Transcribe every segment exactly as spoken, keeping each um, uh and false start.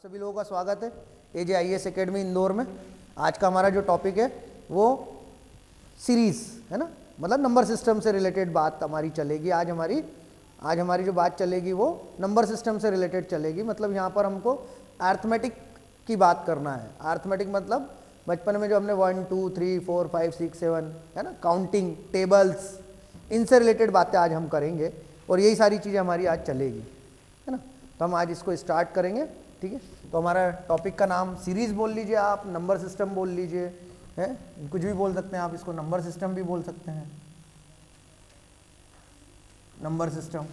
सभी लोगों का स्वागत है A J I S academy Indore में। आज का हमारा जो टॉपिक है वो सीरीज़ है ना, मतलब नंबर सिस्टम से रिलेटेड बात हमारी चलेगी। आज हमारी आज हमारी जो बात चलेगी वो नंबर सिस्टम से रिलेटेड चलेगी। मतलब यहाँ पर हमको अर्थमेटिक की बात करना है। अर्थमेटिक मतलब बचपन में जो हमने one two three four five six seven है ना, काउंटिंग, टेबल्स, इनसे रिलेटेड बातें आज हम करेंगे और यही सारी चीज़ें हमारी आज चलेगी, है ना। तो हम आज इसको स्टार्ट करेंगे, ठीक है। तो हमारा टॉपिक का नाम सीरीज़ बोल लीजिए आप, नंबर सिस्टम बोल लीजिए, है कुछ भी बोल सकते हैं आप। इसको नंबर सिस्टम भी बोल सकते हैं, नंबर सिस्टम,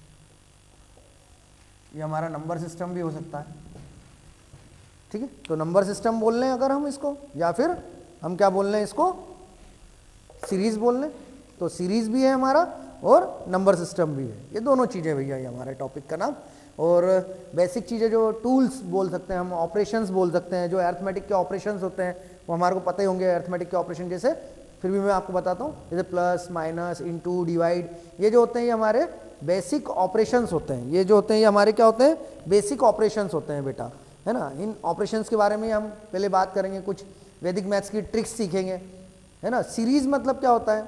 ये हमारा नंबर सिस्टम भी हो सकता है, ठीक है। तो नंबर सिस्टम बोल रहे हैं अगर हम इसको, या फिर हम क्या बोल रहे हैं इसको, सीरीज़ बोल रहे हैं। तो सीरीज़ भी है हमारा और नंबर सिस्टम भी है, ये दोनों चीज़ें भैया ये हमारे टॉपिक का नाम। और बेसिक चीज़ें जो टूल्स बोल सकते हैं हम, ऑपरेशंस बोल सकते हैं, जो अर्थमेटिक के ऑपरेशंस होते हैं वो हमारे को पता ही होंगे। अर्थमेटिक के ऑपरेशन जैसे, फिर भी मैं आपको बताता हूँ, जैसे प्लस, माइनस, इनटू, डिवाइड, ये जो होते हैं ये हमारे बेसिक ऑपरेशंस होते हैं। ये जो होते हैं ये हमारे क्या होते हैं, बेसिक ऑपरेशंस होते हैं बेटा, है ना। इन ऑपरेशंस के बारे में हम पहले बात करेंगे, कुछ वैदिक मैथ्स की ट्रिक्स सीखेंगे, है ना। सीरीज़ मतलब क्या होता है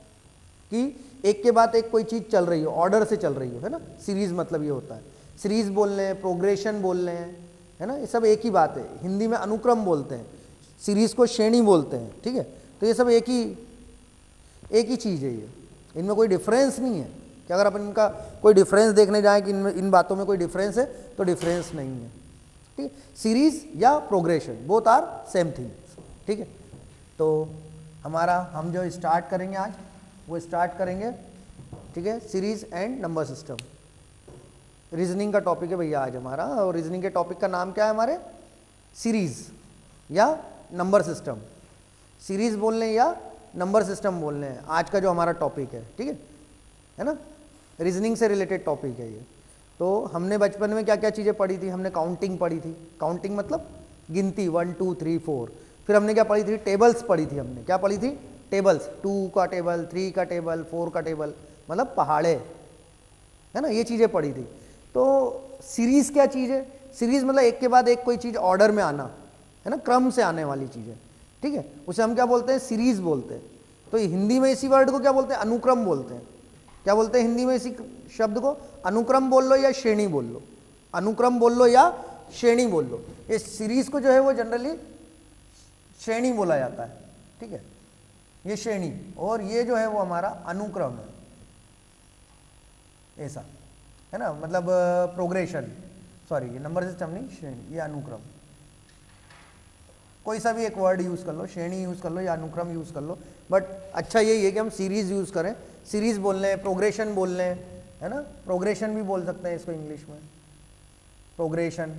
कि एक के बाद एक कोई चीज़ चल रही हो, ऑर्डर से चल रही हो, है ना। सीरीज़ मतलब ये होता है। सीरीज़ बोल रहे हैं, प्रोग्रेशन बोल रहे हैं, है ना, ये सब एक ही बात है। हिंदी में अनुक्रम बोलते हैं, सीरीज़ को श्रेणी बोलते हैं, ठीक है। तो ये सब एक ही एक ही चीज़ है, ये इनमें कोई डिफरेंस नहीं है कि अगर अपन इनका कोई डिफरेंस देखने जाएं कि इनमें इन बातों में कोई डिफरेंस है, तो डिफरेंस नहीं है, ठीक है। सीरीज़ या progression both are same things, ठीक है। तो हमारा हम जो स्टार्ट करेंगे आज वो स्टार्ट करेंगे, ठीक है, series and number system. Reasoning का टॉपिक है भैया आज हमारा, और रीजनिंग के टॉपिक का नाम क्या है हमारे, सीरीज़ या नंबर सिस्टम। सीरीज़ बोल रहे हैं या नंबर सिस्टम बोल रहे हैं आज का जो हमारा टॉपिक है, ठीक है है ना। रीजनिंग से रिलेटेड टॉपिक है ये। तो हमने बचपन में क्या क्या चीज़ें पढ़ी थी, हमने काउंटिंग पढ़ी थी। काउंटिंग मतलब गिनती, वन टू थ्री फोर। फिर हमने क्या पढ़ी थी, टेबल्स पढ़ी थी हमने। क्या पढ़ी थी, टेबल्स, टू का टेबल, थ्री का टेबल, फोर का टेबल, मतलब पहाड़े, है ना, ये चीज़ें पढ़ी थी। तो सीरीज़ क्या चीज़ है, सीरीज़ मतलब एक के बाद एक कोई चीज़ ऑर्डर में आना, है ना, क्रम से आने वाली चीज़ें, ठीक है, उसे हम क्या बोलते हैं, सीरीज़ बोलते हैं। तो हिंदी में इसी वर्ड को क्या बोलते हैं, अनुक्रम बोलते हैं। क्या बोलते हैं हिंदी में इसी शब्द को, अनुक्रम बोल लो या श्रेणी बोल लो, अनुक्रम बोल लो या श्रेणी बोल लो। ये सीरीज़ को जो है वो जनरली श्रेणी बोला जाता है, ठीक है, ये श्रेणी, और ये जो है वो हमारा अनुक्रम है, ऐसा है ना, मतलब प्रोग्रेशन, सॉरी ये नंबर सिस्टम नहीं, श्रेणी, ये अनुक्रम। कोई सा भी एक वर्ड यूज़ कर लो, श्रेणी यूज़ कर लो या अनुक्रम यूज़ कर लो, बट अच्छा यही है कि हम सीरीज़ यूज़ करें। सीरीज़ बोल रहे हैं, प्रोग्रेशन बोल रहे हैं, है ना, प्रोग्रेशन भी बोल सकते हैं इसको इंग्लिश में, प्रोग्रेशन,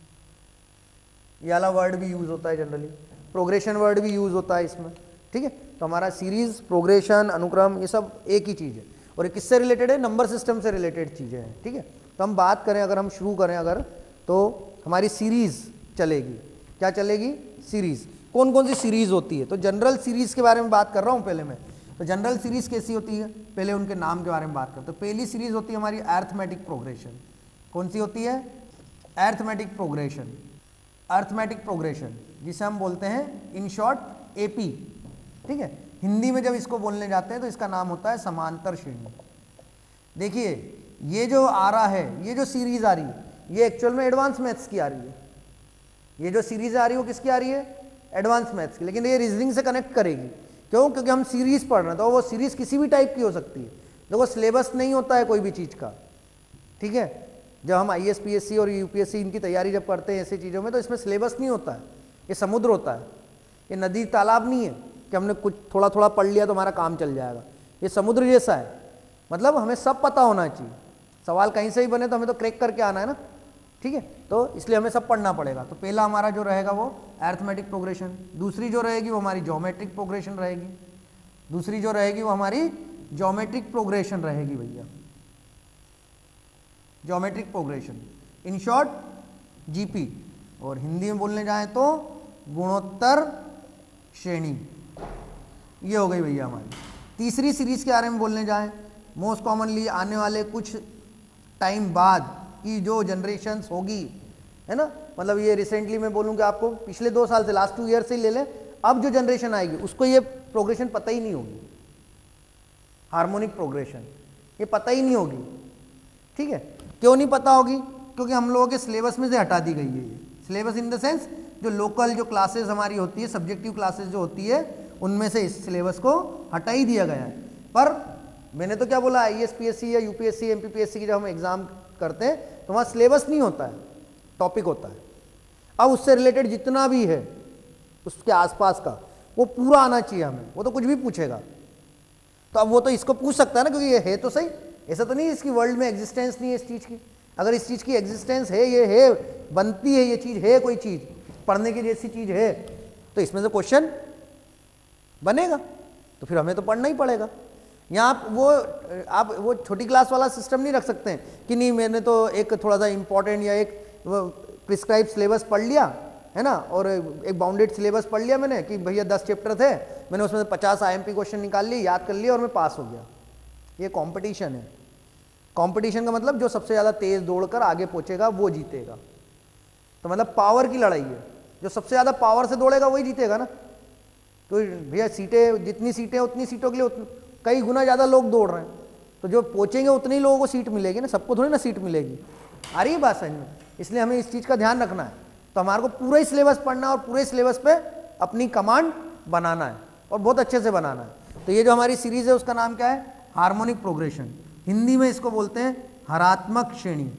ये वाला वर्ड भी यूज़ होता है जनरली, प्रोग्रेशन वर्ड भी यूज़ होता है इसमें, ठीक है। तो हमारा सीरीज़, प्रोग्रेशन, अनुक्रम, ये सब एक ही चीज़ है, और ये किससे रिलेटेड है, नंबर सिस्टम से रिलेटेड चीज़ें हैं, ठीक है। तो हम बात करें, अगर हम शुरू करें अगर, तो हमारी सीरीज़ चलेगी। क्या चलेगी, सीरीज़। कौन कौन सी सीरीज़ होती है, तो जनरल सीरीज़ के बारे में बात कर रहा हूँ पहले मैं। तो जनरल सीरीज़ कैसी होती है, पहले उनके नाम के बारे में बात करते हैं। तो पहली सीरीज़ होती है हमारी अर्थमेटिक प्रोग्रेशन। कौन सी होती है, अर्थमेटिक प्रोग्रेशन, अर्थमेटिक प्रोग्रेशन, जिसे हम बोलते हैं इन शॉर्ट ए पी, ठीक है। हिंदी में जब इसको बोलने जाते हैं तो इसका नाम होता है समांतर श्रेणी। देखिए ये जो आ रहा है, ये जो सीरीज आ रही है, ये एक्चुअल में एडवांस मैथ्स की आ रही है। ये जो सीरीज आ रही है वो किसकी आ रही है, एडवांस मैथ्स की, लेकिन ये रीजनिंग से कनेक्ट करेगी। क्यों, क्योंकि हम सीरीज पढ़ रहे हैं, तो वो सीरीज किसी भी टाइप की हो सकती है। देखो सिलेबस नहीं होता है कोई भी चीज़ का, ठीक है। जब हम I S P S C और यू पी एस सी इनकी तैयारी जब करते हैं ऐसी चीज़ों में, तो इसमें सिलेबस नहीं होता है, ये समुद्र होता है। ये नदी तालाब नहीं है कि हमने कुछ थोड़ा थोड़ा पढ़ लिया तो हमारा काम चल जाएगा। ये समुद्र जैसा है, मतलब हमें सब पता होना चाहिए। सवाल कहीं से ही बने तो हमें तो क्रैक करके आना है ना, ठीक है। तो इसलिए हमें सब पढ़ना पड़ेगा। तो पहला हमारा जो रहेगा वो अर्थमेटिक प्रोग्रेशन। दूसरी जो रहेगी वो हमारी ज्योमेट्रिक प्रोग्रेशन रहेगी। दूसरी जो रहेगी वो हमारी ज्योमेट्रिक प्रोग्रेशन रहेगी भैया, geometric progression, in short GP. और हिंदी में बोलने जाएं तो गुणोत्तर श्रेणी, ये हो गई भैया हमारी। तीसरी सीरीज के बारे में बोलने जाएं, मोस्ट कॉमनली आने वाले कुछ टाइम बाद की जो जनरेशन्स होगी, है ना। मतलब ये रिसेंटली मैं बोलूँ कि आपको पिछले दो साल से, लास्ट टू ईयर से ही ले लें, अब जो जनरेशन आएगी उसको ये प्रोग्रेशन पता ही नहीं होगी, हार्मोनिक प्रोग्रेशन ये पता ही नहीं होगी, ठीक है। क्यों नहीं पता होगी? क्योंकि हम लोगों के सिलेबस में से हटा दी गई है ये। सिलेबस इन द सेंस जो लोकल जो क्लासेस हमारी होती है, सब्जेक्टिव क्लासेस जो होती है, उनमें से इस सिलेबस को हटा ही दिया गया है। पर मैंने तो क्या बोला, I S P S C या U P S C, M P P S C की जब हम एग्जाम करते हैं तो वहाँ सिलेबस नहीं होता है, टॉपिक होता है। अब उससे रिलेटेड जितना भी है उसके आसपास का वो पूरा आना चाहिए हमें, वो तो कुछ भी पूछेगा। तो अब वो तो इसको पूछ सकता है ना, क्योंकि ये है तो सही, ऐसा तो नहीं इसकी वर्ल्ड में एग्जिस्टेंस नहीं है इस चीज़ की। अगर इस चीज़ की एग्जिस्टेंस है, ये है, बनती है, ये चीज़ है, कोई चीज़ पढ़ने की जैसी चीज़ है, तो इसमें से क्वेश्चन बनेगा, तो फिर हमें तो पढ़ना ही पड़ेगा। यहाँ आप वो आप वो छोटी क्लास वाला सिस्टम नहीं रख सकते हैं कि नहीं मैंने तो एक थोड़ा सा इंपॉर्टेंट या एक प्रिस्क्राइब सिलेबस पढ़ लिया है ना, और एक बाउंडेड सिलेबस पढ़ लिया मैंने कि भैया दस चैप्टर थे, मैंने उसमें से पचास आई एम पी क्वेश्चन निकाल लिए, याद कर लिया और मैं पास हो गया। ये कंपटीशन है। कंपटीशन का मतलब जो सबसे ज़्यादा तेज दौड़कर आगे पहुंचेगा वो जीतेगा। तो मतलब पावर की लड़ाई है, जो सबसे ज़्यादा पावर से दौड़ेगा वही जीतेगा ना। तो भैया सीटें, जितनी सीटें उतनी सीटों के लिए कई गुना ज़्यादा लोग दौड़ रहे हैं, तो जो पहुंचेंगे उतने ही लोगों को सीट मिलेगी ना, सबको थोड़ी ना सीट मिलेगी। आ रही है बात समझ में? इसलिए हमें इस चीज़ का ध्यान रखना है। तो हमारे को पूरा ही सिलेबस पढ़ना है और पूरे सिलेबस पे अपनी कमांड बनाना है और बहुत अच्छे से बनाना है। तो ये जो हमारी सीरीज है उसका नाम क्या है? Harmonic progression. हिंदी में इसको बोलते हैं हरात्मक श्रेणी।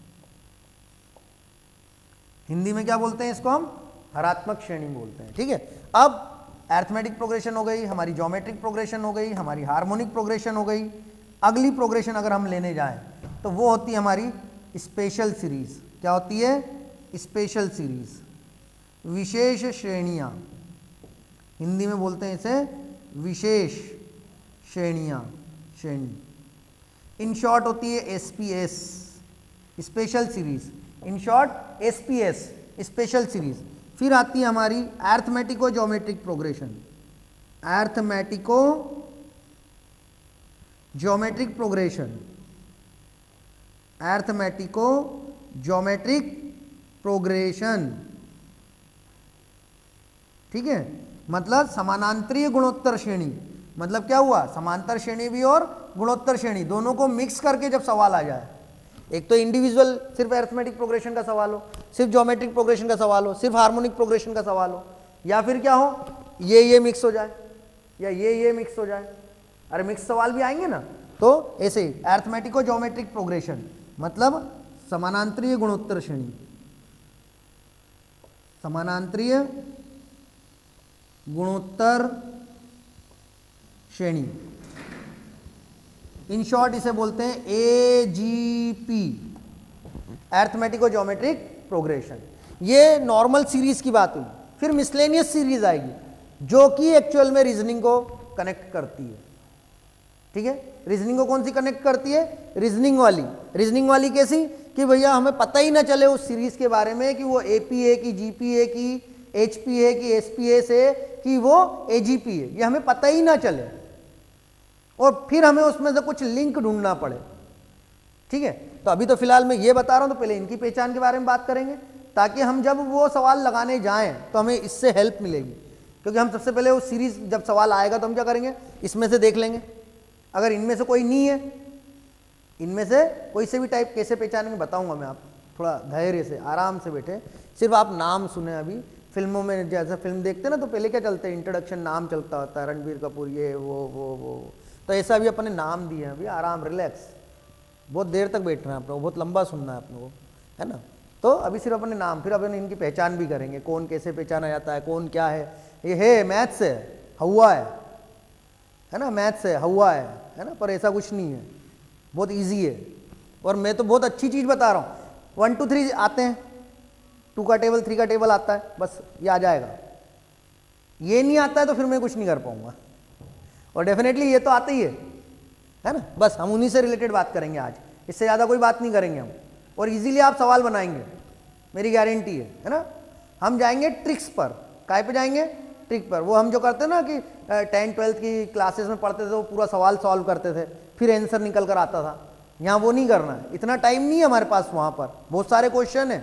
हिंदी में क्या बोलते हैं इसको? हम हरात्मक श्रेणी बोलते हैं, ठीक है। अब अरिथमेटिक प्रोग्रेशन हो गई, हमारी ज्योमेट्रिक प्रोग्रेशन हो गई, हमारी हार्मोनिक प्रोग्रेशन हो गई। अगली प्रोग्रेशन अगर हम लेने जाएं तो वो होती है हमारी स्पेशल सीरीज। क्या होती है? स्पेशल सीरीज, विशेष श्रेणियां। हिंदी में बोलते हैं इसे विशेष श्रेणियां, श्रेणी। इन शॉर्ट होती है S P S, special series. In short S P S, special series. फिर आती है हमारी arithmetico geometric progression. Arithmetico geometric progression, arithmetico geometric progression, ठीक है। मतलब समानांतरीय गुणोत्तर श्रेणी। मतलब क्या हुआ? समांतर श्रेणी भी और गुणोत्तर श्रेणी दोनों को मिक्स करके जब सवाल आ जाए, एक तो इंडिविजुअल सिर्फ अरिथमेटिक प्रोग्रेशन का सवाल हो, सिर्फ ज्योमेट्रिक प्रोग्रेशन का सवाल हो, सिर्फ हार्मोनिक प्रोग्रेशन का सवाल हो, या फिर क्या हो, ये ये मिक्स हो जाए या ये ये मिक्स हो जाए। अरे मिक्स सवाल भी आएंगे ना। तो ऐसे ही अरिथमेटिको ज्योमेट्रिक प्रोग्रेशन मतलब समानांतरीय गुणोत्तर श्रेणी, समानांतरीय गुणोत्तर श्रेणी। इन शॉर्ट इसे बोलते हैं A G P, arithmetico geometric progression. ये नॉर्मल सीरीज की बात हुई। फिर मिसलेनियस सीरीज आएगी जो कि एक्चुअल में रीजनिंग को कनेक्ट करती है, ठीक है। रीजनिंग को कौन सी कनेक्ट करती है? रीजनिंग वाली। रीजनिंग वाली कैसी? कि भैया हमें पता ही ना चले उस सीरीज के बारे में कि वो एपी है कि जीपी है कि एचपी है कि एसपीएस है कि वो एजीपी है, ये हमें पता ही ना चले और फिर हमें उसमें से कुछ लिंक ढूंढना पड़े, ठीक है। तो अभी तो फिलहाल मैं ये बता रहा हूं, तो पहले इनकी पहचान के बारे में बात करेंगे ताकि हम जब वो सवाल लगाने जाएं तो हमें इससे हेल्प मिलेगी। क्योंकि हम सबसे पहले वो सीरीज जब सवाल आएगा तो हम क्या करेंगे? इसमें से देख लेंगे। अगर इनमें से कोई नहीं है, इनमें से कोई से भी टाइप कैसे पहचानेंगे बताऊंगा मैं। आप थोड़ा धैर्य से आराम से बैठे, सिर्फ आप नाम सुने। अभी फिल्मों में जैसा फिल्म देखते हैं ना, तो पहले क्या चलते हैं? इंट्रोडक्शन, नाम चलता होता है, रणबीर कपूर, ये वो वो वो। तो ऐसा भी अपने नाम दिए हैं। अभी आराम, रिलैक्स, बहुत देर तक बैठ रहे हैं आप लोग, बहुत लंबा सुनना है आप लोगों को, है ना। तो अभी सिर्फ अपने नाम, फिर अपन इनकी पहचान भी करेंगे, कौन कैसे पहचाना जाता है, कौन क्या है। ये है मैथ्स है, हवा है, है ना, मैथ्स है, हवा है, है ना। पर ऐसा कुछ नहीं है, बहुत ईजी है। और मैं तो बहुत अच्छी चीज़ बता रहा हूँ। वन टू थ्री आते हैं, टू का टेबल, थ्री का टेबल आता है, बस ये आ जाएगा। ये नहीं आता है तो फिर मैं कुछ नहीं कर पाऊंगा। और डेफिनेटली ये तो आता ही है, है ना। बस हम उन्हीं से रिलेटेड बात करेंगे आज, इससे ज़्यादा कोई बात नहीं करेंगे हम। और इजीली आप सवाल बनाएंगे, मेरी गारंटी है, है ना। हम जाएंगे ट्रिक्स पर। काय पे जाएंगे? ट्रिक पर। वो हम जो करते हैं ना कि टेंथ ट्वेल्थ की क्लासेस में पढ़ते थे, वो पूरा सवाल सॉल्व करते थे, फिर आंसर निकल कर आता था। यहाँ वो नहीं करना है, इतना टाइम नहीं है हमारे पास। वहाँ पर बहुत सारे क्वेश्चन है,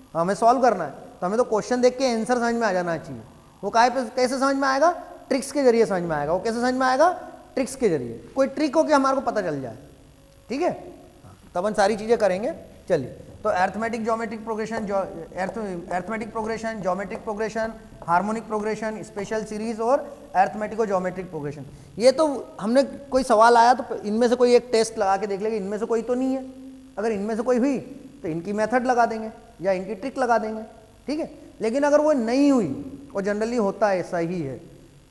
हमें सॉल्व करना है, तो हमें तो क्वेश्चन देख के आंसर समझ में आ जाना चाहिए। वो काय पे कैसे समझ में आएगा? ट्रिक्स के जरिए समझ में आएगा। वो कैसे समझ में आएगा? ट्रिक्स के जरिए, कोई ट्रिक हो कि हमारे को पता चल जाए, ठीक है। तब हम सारी चीजें करेंगे। चलिए, तो arithmetic geometric progression, arithmetic progression, geometric progression, harmonic progression, special series और अरिथमेटिको ज्योमेट्रिक प्रोग्रेशन, ये तो हमने कोई सवाल आया तो इनमें से कोई एक टेस्ट लगा के देख लेंगे, इनमें से कोई तो नहीं है। अगर इनमें से कोई हुई तो इनकी मेथड लगा देंगे या इनकी ट्रिक लगा देंगे, ठीक है। लेकिन अगर वो नहीं हुई, और जनरली होता है ऐसा ही है,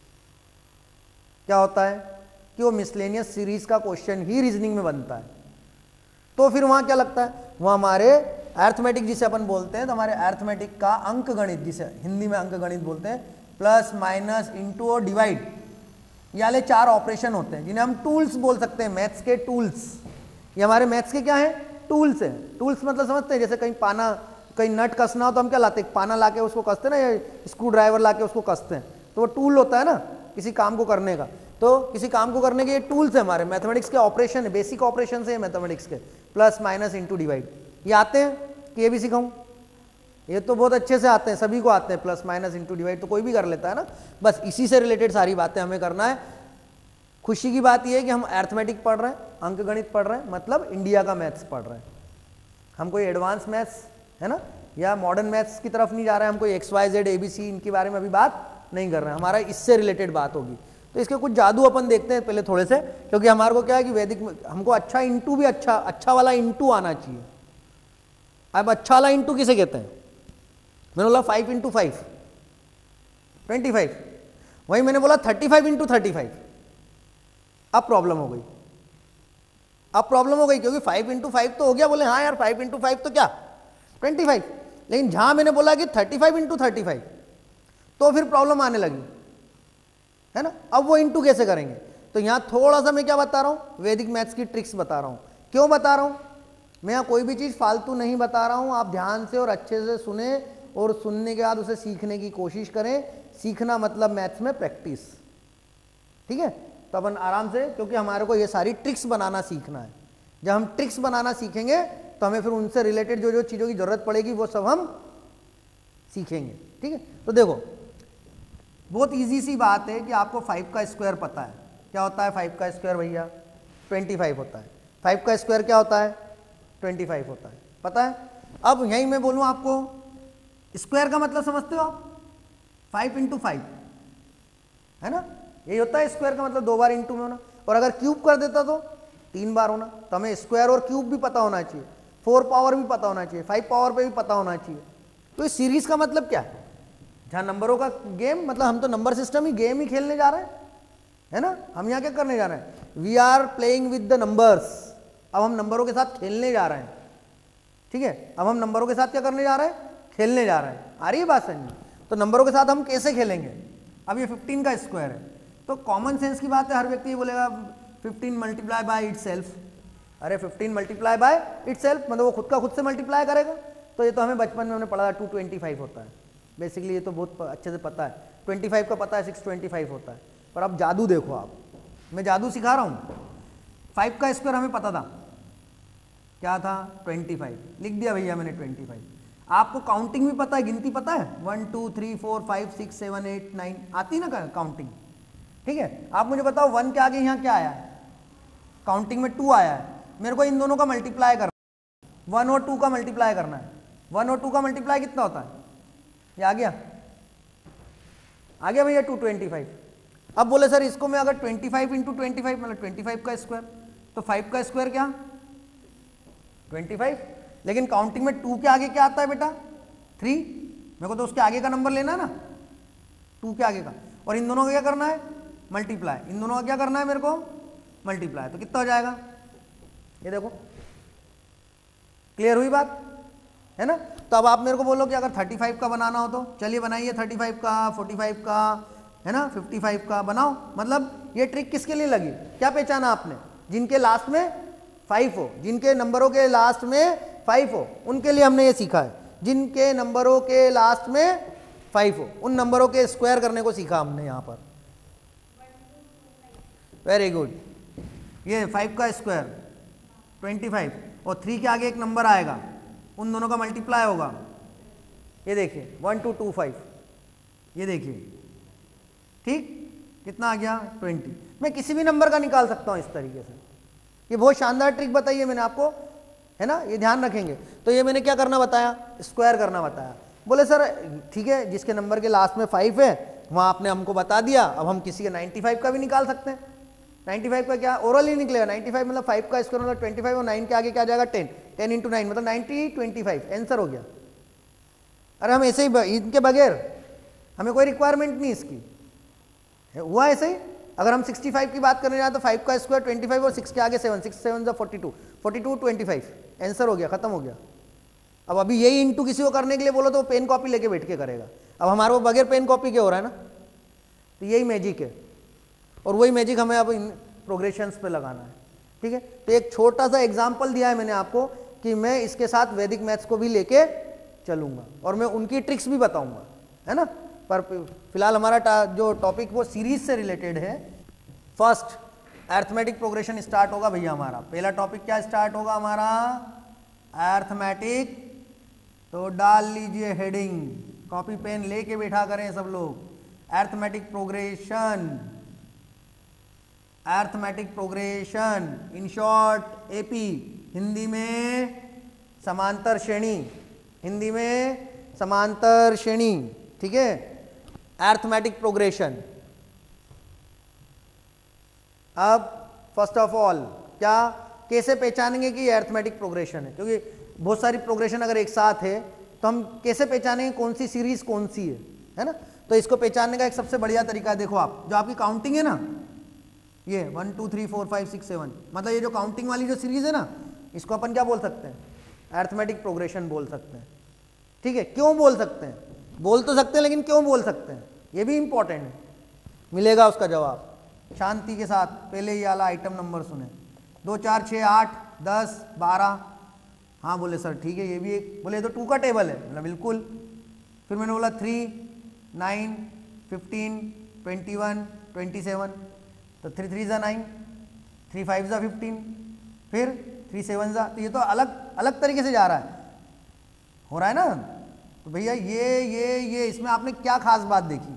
क्या होता है कि वो मिसलेनियस सीरीज का क्वेश्चन ही रीजनिंग में बनता है, तो फिर वहां क्या लगता है, वहां हमारे अरिथमेटिक जिसे अपन बोलते हैं, तो हमारे अरिथमेटिक का अंक गणित, जिसे हिंदी में अंक गणित बोलते हैं, प्लस माइनस इंटू और डिवाइड, ये वाले चार ऑपरेशन होते हैं जिन्हें हम टूल्स बोल सकते हैं, मैथ्स के टूल्स। ये हमारे मैथ्स के क्या है? टूल्स है। टूल्स मतलब समझते हैं, जैसे कहीं पाना, कहीं नट कसना हो तो हम क्या लाते हैं? पाना लाके उसको कसते हैं ना, या स्क्रू ड्राइवर लाके उसको कसते हैं, तो वो टूल होता है ना किसी काम को करने का। तो किसी काम को करने के ये टूल्स है हमारे, मैथमेटिक्स के ऑपरेशन है, बेसिक ऑपरेशन है मैथमेटिक्स के, प्लस माइनस इंटू डिवाइड। ये आते हैं कि ये भी सिखाऊं? ये तो बहुत अच्छे से आते हैं, सभी को आते हैं, प्लस माइनस इंटू डिवाइड तो कोई भी कर लेता है ना। बस इसी से रिलेटेड सारी बातें हमें करना है। खुशी की बात यह है कि हम अरिथमेटिक पढ़ रहे हैं, अंक गणित पढ़ रहे हैं, मतलब इंडिया का मैथ्स पढ़ रहे हैं। हम कोई एडवांस मैथ्स है ना या मॉडर्न मैथ्स की तरफ नहीं जा रहे हैं, हम कोई X Y Z A B C इनके बारे में अभी बात नहीं कर रहे हैं, हमारा इससे रिलेटेड बात होगी। तो इसके कुछ जादू अपन देखते हैं पहले थोड़े से, क्योंकि हमारे को क्या है कि वैदिक हमको अच्छा इंटू भी अच्छा अच्छा वाला इंटू आना चाहिए। अब अच्छा वाला इंटू किसे कहते हैं? मैंने बोला five into five twenty five, वही मैंने बोला thirty five into thirty five. अब प्रॉब्लम हो गई, अब प्रॉब्लम हो गई क्योंकि फाइव इंटू फाइव तो हो गया, बोले हाँ यार फाइव इंटू फाइव तो क्या ट्वेंटी फाइव, लेकिन जहां मैंने बोला कि thirty five into thirty five तो फिर प्रॉब्लम आने लगी, है ना। अब वो इंटू कैसे करेंगे? तो यहां थोड़ा सा मैं क्या बता रहा हूं, वैदिक मैथ्स की ट्रिक्स बता रहा हूं। क्यों बता रहा हूं? मैं यहाँ कोई भी चीज फालतू नहीं बता रहा हूं, आप ध्यान से और अच्छे से सुने और सुनने के बाद उसे सीखने की कोशिश करें। सीखना मतलब मैथ्स में प्रैक्टिस, ठीक है। तो अपन आराम से, क्योंकि हमारे को ये सारी ट्रिक्स बनाना सीखना है। जब हम ट्रिक्स बनाना सीखेंगे तो हमें फिर उनसे रिलेटेड जो जो चीज़ों की जरूरत पड़ेगी वो सब हम सीखेंगे, ठीक है। तो देखो, बहुत इजी सी बात है कि आपको फाइव का स्क्वायर पता है। क्या होता है फाइव का स्क्वायर भैया? ट्वेंटी फाइव होता है। फाइव का स्क्वायर क्या होता है? ट्वेंटी फाइव होता है, पता है। अब यहीं मैं बोलूँ आपको, स्क्वायर का मतलब समझते हो आप? फाइव इंटू फाइव, है ना, यही होता है स्क्वायर का मतलब, दो बार इंटू में होना। और अगर क्यूब कर देता तो तीन बार होना। तो हमें स्क्वायर और क्यूब भी पता होना चाहिए, फोर पावर भी पता होना चाहिए, फाइव पावर पे भी पता होना चाहिए। तो इस सीरीज का मतलब क्या है? जहां नंबरों का गेम, मतलब हम तो नंबर सिस्टम ही गेम ही खेलने जा रहे हैं, है ना। हम यहाँ क्या करने जा रहे हैं? We are playing with the numbers. अब हम नंबरों के साथ खेलने जा रहे हैं, ठीक है। अब हम नंबरों के साथ क्या करने जा रहे हैं? खेलने जा रहे हैं। आ रही है बात समझ? तो नंबरों के साथ हम कैसे खेलेंगे? अब ये फिफ्टीन का स्क्वायर है, तो कॉमन सेंस की बात है, हर व्यक्ति ये बोलेगा फिफ्टीन मल्टीप्लाई बाय इटसेल्फ। अरे फिफ्टीन मल्टीप्लाई बाय इटसेल्फ मतलब वो खुद का खुद से मल्टीप्लाई करेगा। तो ये तो हमें बचपन में हमने पढ़ा था, टू ट्वेंटी फाइव होता है बेसिकली, ये तो बहुत अच्छे से पता है। ट्वेंटी फाइव का पता है, सिक्स ट्वेंटी फाइव होता है। पर अब जादू देखो, आप मैं जादू सिखा रहा हूँ। फाइव का स्क्वायर हमें पता था, क्या था? Twenty five. लिख दिया भैया मैंने ट्वेंटी फाइव। आपको काउंटिंग भी पता है, गिनती पता है, one two three four five six seven eight nine, आती ना काउंटिंग, ठीक है। आप मुझे बताओ वन के आगे यहाँ क्या आया है? काउंटिंग में टू आया है। मेरे को इन दोनों का मल्टीप्लाई करना है, वन और टू का मल्टीप्लाई करना है। वन और टू का मल्टीप्लाई कितना होता है? ये आ गया, आ गया भैया टू ट्वेंटी फाइव। अब बोले सर इसको मैं अगर twenty five into twenty five मतलब ट्वेंटी फाइव का स्क्वायर, तो फाइव का स्क्वायर क्या? Twenty five. लेकिन काउंटिंग में टू के आगे क्या आता है बेटा? थ्री। मेरे को तो उसके आगे का नंबर लेना है ना, टू के आगे का। और इन दोनों का क्या करना है? मल्टीप्लाई। इन दोनों का क्या करना है मेरे को? मल्टीप्लाई। तो कितना हो जाएगा? ये देखो, क्लियर हुई बात, है ना। तो अब आप मेरे को बोलो कि अगर थर्टी फाइव का बनाना हो तो चलिए बनाइए, थर्टी फाइव का, फोर्टी फाइव का, है ना, फिफ्टी फाइव का बनाओ। मतलब ये ट्रिक किसके लिए लगी? क्या पहचाना आपने? जिनके लास्ट में फाइव हो, जिनके नंबरों के लास्ट में फाइव हो, उनके लिए हमने ये सीखा है। जिनके नंबरों के लास्ट में फाइव हो, उन नंबरों के स्क्वायर करने को सीखा हमने यहाँ पर। Very good. ये फाइव का स्क्वायर ट्वेंटी फाइव, और थ्री के आगे एक नंबर आएगा, उन दोनों का मल्टीप्लाई होगा, ये देखिए वन टू टू फाइव, ये देखिए ठीक, कितना आ गया ट्वेंटी। मैं किसी भी नंबर का निकाल सकता हूँ इस तरीके से। ये बहुत शानदार ट्रिक बताई है मैंने आपको, है ना, ये ध्यान रखेंगे। तो ये मैंने क्या करना बताया, स्क्वायर करना बताया। बोले सर ठीक है, जिसके नंबर के लास्ट में फाइव है वहाँ आपने हमको बता दिया, अब हम किसी के नाइन्टी फाइव का भी निकाल सकते हैं। नाइन्टी फाइव का क्या ओरल ही निकलेगा, नाइन्टी फाइव मतलब फाइव का स्क्वायर मतलब ट्वेंटी फाइव और नाइन के आगे क्या जाएगा टेन, टेन इंटू नाइन मतलब नाइन्टी, ट्वेंटी फाइव आंसर हो गया। अरे हम ऐसे ही इनके बगैर हमें कोई रिक्वायरमेंट नहीं इसकी, हुआ ऐसे ही। अगर हम सिक्सटी फाइव की बात करने जाए तो फाइव का स्क्वायर ट्वेंटी फाइव और सिक्स के आगे सेवन, सिक्स सेवन जा forty two, forty two twenty five answer हो गया, खत्म हो गया। अब अभी यही इंटू किसी को करने के लिए बोलो तो वो पेन कॉपी लेके बैठ के करेगा। अब हमारे को बगैर पेन कॉपी के हो रहा है ना, तो यही मैजिक है। और वही मैजिक हमें अब इन प्रोग्रेशंस पे लगाना है, ठीक है। तो एक छोटा सा एग्जाम्पल दिया है मैंने आपको कि मैं इसके साथ वैदिक मैथ्स को भी लेके चलूंगा और मैं उनकी ट्रिक्स भी बताऊंगा, है ना। पर फिलहाल हमारा जो टॉपिक वो सीरीज से रिलेटेड है। फर्स्ट अर्थमेटिक प्रोग्रेशन स्टार्ट होगा भैया हमारा। पहला टॉपिक क्या स्टार्ट होगा हमारा, अर्थमेटिक। तो डाल लीजिए हेडिंग, कॉपी पेन लेके बैठा करें सब लोग। Arithmetic progression, arithmetic progression in short AP, Hindi में समांतर श्रेणी, हिंदी में समांतर श्रेणी, ठीक है। Arithmetic progression. अब फर्स्ट ऑफ ऑल क्या कैसे पहचानेंगे कि ये अर्थमेटिक प्रोग्रेशन है, क्योंकि बहुत सारी प्रोग्रेशन अगर एक साथ है तो हम कैसे पहचानेंगे कौन सी सीरीज कौन सी है, है ना। तो इसको पहचानने का एक सबसे बढ़िया तरीका है, देखो आप जो आपकी काउंटिंग है ना, ये one two three four five six seven, मतलब ये जो काउंटिंग वाली जो सीरीज है ना, इसको अपन क्या बोल सकते हैं, अर्थमेटिक प्रोग्रेशन बोल सकते हैं, ठीक है। क्यों बोल सकते हैं, बोल तो सकते हैं लेकिन क्यों बोल सकते हैं, ये भी इंपॉर्टेंट है, मिलेगा उसका जवाब शांति के साथ। पहले ये वाला आइटम नंबर सुने, दो चार छः आठ दस बारह, हाँ बोले सर ठीक है, ये भी एक, बोले तो टू का टेबल है, मतलब बिल्कुल। फिर मैंने बोला three nine fifteen twenty one twenty seven, तो थ्री थ्री ज़ा नाइन, थ्री फाइव ज़ा फिफ्टीन, फिर थ्री सेवन ज़ा, तो ये तो अलग अलग तरीके से जा रहा है, हो रहा है ना। तो भैया ये ये ये इसमें आपने क्या खास बात देखी,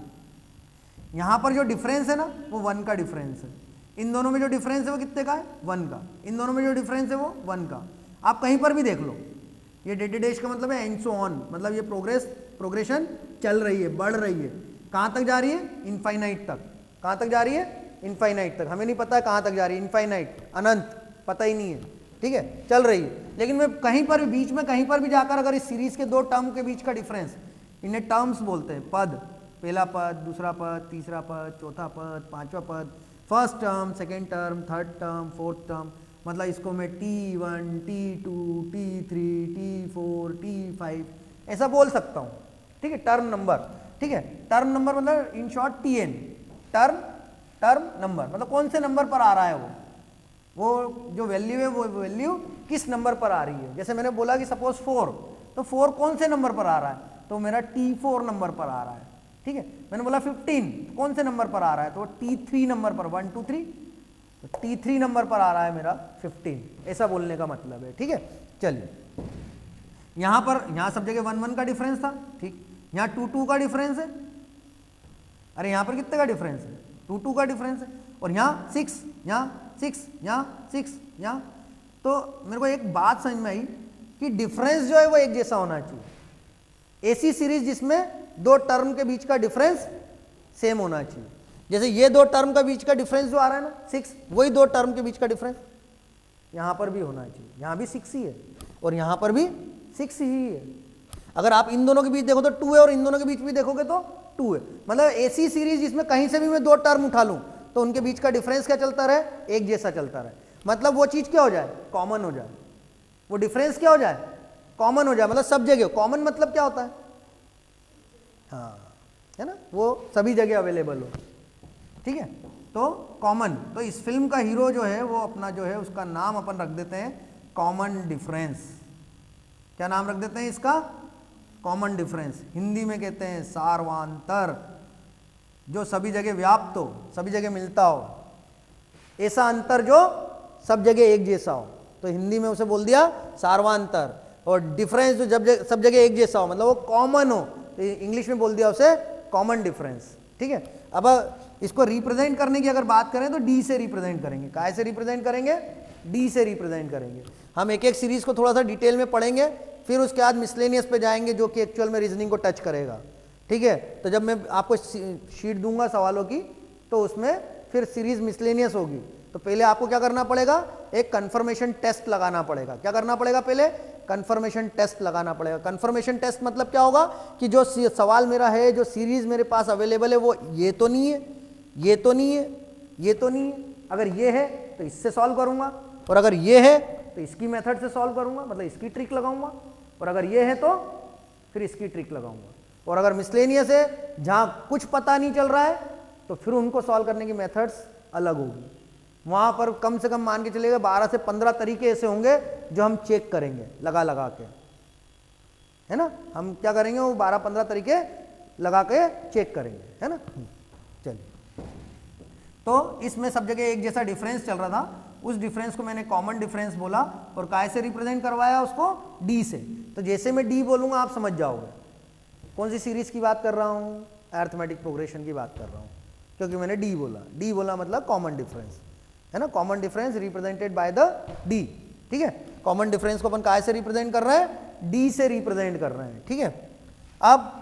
यहाँ पर जो डिफरेंस है ना वो वन का डिफरेंस है, इन दोनों में जो डिफरेंस है वो कितने का है, वन का, इन दोनों में जो डिफरेंस है वो वन का। आप कहीं पर भी देख लो, ये डेटे डैश का मतलब है एंड सो ऑन, मतलब ये प्रोग्रेस प्रोग्रेशन चल रही है, बढ़ रही है, कहाँ तक जा रही है, इनफाइनाइट तक। कहाँ तक जा रही है, इनफाइनाइट तक। हमें नहीं पता है कहाँ तक जा रही है, इनफाइनाइट, अनंत, पता ही नहीं है, ठीक है, चल रही है। लेकिन मैं कहीं पर भी बीच में कहीं पर भी जाकर अगर इस सीरीज के दो टर्म के बीच का डिफरेंस, इन्हें टर्म्स बोलते हैं, पद, पहला पद, दूसरा पद, तीसरा पद, चौथा पद, पांचवा पद, first term, second term, third term, fourth term, मतलब इसको मैं T one, T two, T three, T four, T five ऐसा बोल सकता हूँ, ठीक है, टर्म नंबर, ठीक है। टर्म नंबर मतलब in short T N, term term number, मतलब कौन से नंबर पर आ रहा है वो वो जो वैल्यू है वो वैल्यू किस नंबर पर आ रही है। जैसे मैंने बोला कि सपोज फोर, तो फोर कौन से नंबर पर आ रहा है, तो मेरा टी फोर नंबर पर आ रहा है, ठीक है। मैंने बोला फिफ्टीन, तो कौन से नंबर पर आ रहा है, तो टी थ्री नंबर पर, वन टू थ्री, तो टी थ्री नंबर पर आ रहा है मेरा फिफ्टीन, ऐसा बोलने का मतलब है, ठीक है। चलिए यहाँ पर, यहाँ सब जगह वन वन का डिफरेंस था, ठीक, यहाँ टू टू का डिफरेंस है, अरे यहाँ पर कितने का डिफरेंस है, टू टू का डिफरेंस है, और यहाँ सिक्स, यहाँ सिक्स, यहाँ सिक्स, यहाँ। तो मेरे को एक बात समझ में आई कि डिफरेंस जो है वो एक जैसा होना चाहिए। ऐसी सीरीज जिसमें दो टर्म के बीच का डिफरेंस सेम होना चाहिए। जैसे ये दो टर्म का बीच का डिफरेंस जो आ रहा है ना सिक्स, वही दो टर्म के बीच का डिफरेंस यहाँ पर भी होना चाहिए। यहाँ भी सिक्स ही है और यहाँ पर भी सिक्स ही है। अगर आप इन दोनों के बीच देखो तो टू है और इन दोनों के बीच भी देखोगे तो टू है। मतलब ऐसी सीरीज जिसमें कहीं से भी मैं दो टर्म उठा लूँ तो उनके बीच का डिफरेंस क्या चलता रहे, एक जैसा चलता रहे। मतलब वो चीज़ क्या हो जाए, कॉमन हो जाए, वो डिफरेंस क्या हो जाए, कॉमन हो जाए। मतलब सब जगह कॉमन मतलब क्या होता है, हाँ, है ना, वो सभी जगह अवेलेबल हो, ठीक है। तो कॉमन, तो इस फिल्म का हीरो जो है वो अपना जो है उसका नाम अपन रख देते हैं कॉमन डिफरेंस। क्या नाम रख देते हैं इसका, कॉमन डिफरेंस। हिंदी में कहते हैं सार्वांतर, जो सभी जगह व्याप्त हो, सभी जगह मिलता हो, ऐसा अंतर जो सब जगह एक जैसा हो, तो हिंदी में उसे बोल दिया सार्वांतर। और डिफरेंस जो जब जग, सब जगह एक जैसा हो, मतलब वो कॉमन हो, तो इंग्लिश में बोल दिया उसे कॉमन डिफरेंस। ठीक है, अब इसको रिप्रेजेंट करने की अगर बात करें तो डी से रिप्रेजेंट करेंगे। काय से रिप्रेजेंट करेंगे? डी से रिप्रेजेंट करेंगे। हम एक एक सीरीज को थोड़ा सा डिटेल में पढ़ेंगे, फिर उसके बाद मिसलेनियस पे जाएंगे जो कि एक्चुअल में रीजनिंग को टच करेगा। ठीक है, तो जब मैं आपको शीट दूंगा सवालों की तो उसमें फिर सीरीज मिसलेनियस होगी। तो पहले आपको क्या करना पड़ेगा? एक कंफर्मेशन टेस्ट लगाना पड़ेगा। क्या करना पड़ेगा? पहले कंफर्मेशन टेस्ट लगाना पड़ेगा। कंफर्मेशन टेस्ट मतलब क्या होगा कि जो सवाल मेरा है, जो सीरीज मेरे पास अवेलेबल है, वो ये तो नहीं है, ये तो नहीं है, ये तो नहीं है। अगर ये है तो इससे सॉल्व करूंगा, और अगर ये है तो इसकी मेथड से सॉल्व करूंगा, मतलब इसकी ट्रिक लगाऊंगा, और अगर ये है तो फिर इसकी ट्रिक लगाऊंगा। और अगर मिसलेनियस है जहां कुछ पता नहीं चल रहा है तो फिर उनको सॉल्व करने की मेथड्स अलग होगी। वहां पर कम से कम मान के चलेगा बारह से पंद्रह तरीके ऐसे होंगे जो हम चेक करेंगे लगा लगा के, है ना। हम क्या करेंगे? वो बारह पंद्रह तरीके लगा के चेक करेंगे, है ना। चलिए, तो इसमें सब जगह एक जैसा डिफरेंस चल रहा था, उस डिफरेंस को मैंने कॉमन डिफरेंस बोला और काय से रिप्रेजेंट करवाया उसको? डी से। तो जैसे मैं डी बोलूंगा आप समझ जाओगे कौन सी सीरीज की बात कर रहा हूं, अरिथमेटिक प्रोग्रेशन की बात कर रहा हूं, क्योंकि मैंने डी बोला। डी बोला मतलब कॉमन डिफरेंस, है ना। Common difference represented by the D. ठीक है, कॉमन डिफरेंस को अपन काय से रिप्रेजेंट कर रहे हैं? डी से रिप्रेजेंट कर रहे हैं। ठीक है, अब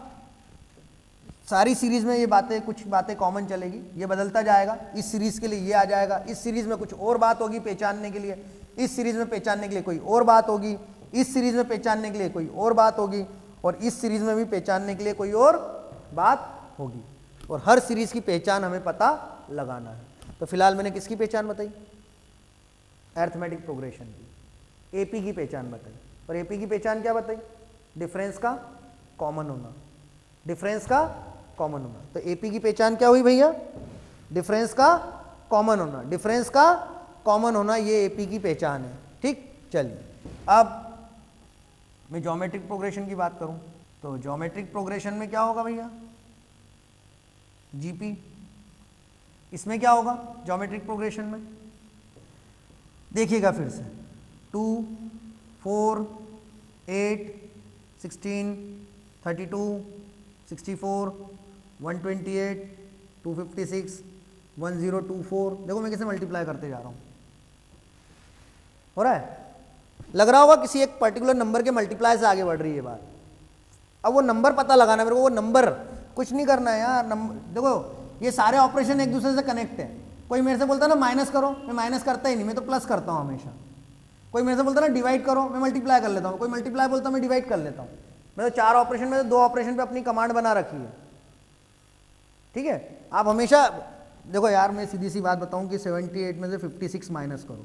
सारी सीरीज में ये बातें, कुछ बातें कॉमन चलेगी, ये बदलता जाएगा। इस सीरीज के लिए ये आ जाएगा, इस सीरीज में कुछ और बात होगी पहचानने के लिए, इस सीरीज में पहचानने के लिए कोई और बात होगी, इस सीरीज में पहचानने के लिए कोई और बात होगी, और इस सीरीज में भी पहचानने के लिए कोई और बात होगी। और हर सीरीज की पहचान हमें पता लगाना है। तो फिलहाल मैंने किसकी पहचान बताई? अरिथमेटिक प्रोग्रेशन की। एपी की पहचान बताई। और एपी की पहचान क्या बताई? डिफरेंस का कॉमन होना, डिफरेंस का कॉमन होना। तो एपी की पहचान क्या हुई भैया? डिफरेंस का कॉमन होना। डिफरेंस का कॉमन होना, ये एपी की पहचान है। ठीक, चलिए अब मैं ज्योमेट्रिक प्रोग्रेशन की बात करूं तो ज्योमेट्रिक प्रोग्रेशन में क्या होगा भैया? जीपी। इसमें क्या होगा ज्योमेट्रिक प्रोग्रेशन में? देखिएगा फिर से, two, four, eight, sixteen, thirty two, sixty four, one twenty eight, two fifty six, one zero two four. देखो मैं कैसे मल्टीप्लाई करते जा रहा हूँ, हो रहा है? लग रहा होगा किसी एक पर्टिकुलर नंबर के मल्टीप्लाई से आगे बढ़ रही है बात। अब वो नंबर पता लगाना मेरे को, वो नंबर कुछ नहीं करना है यार। नंबर देखो, ये सारे ऑपरेशन एक दूसरे से कनेक्ट है। कोई मेरे से बोलता है ना माइनस करो, मैं माइनस करता ही नहीं, मैं तो प्लस करता हूँ हमेशा। कोई मेरे से बोलता है ना डिवाइड करो, मैं मल्टीप्लाई कर लेता हूँ। कोई मल्टीप्लाई बोलता है, मैं डिवाइड कर लेता हूँ। मैं तो चार ऑपरेशन में से दो ऑपरेशन पे अपनी कमांड बना रखी है। ठीक है, आप हमेशा देखो यार, मैं सीधी सी बात बताऊं कि अठहत्तर में से छप्पन माइनस करो,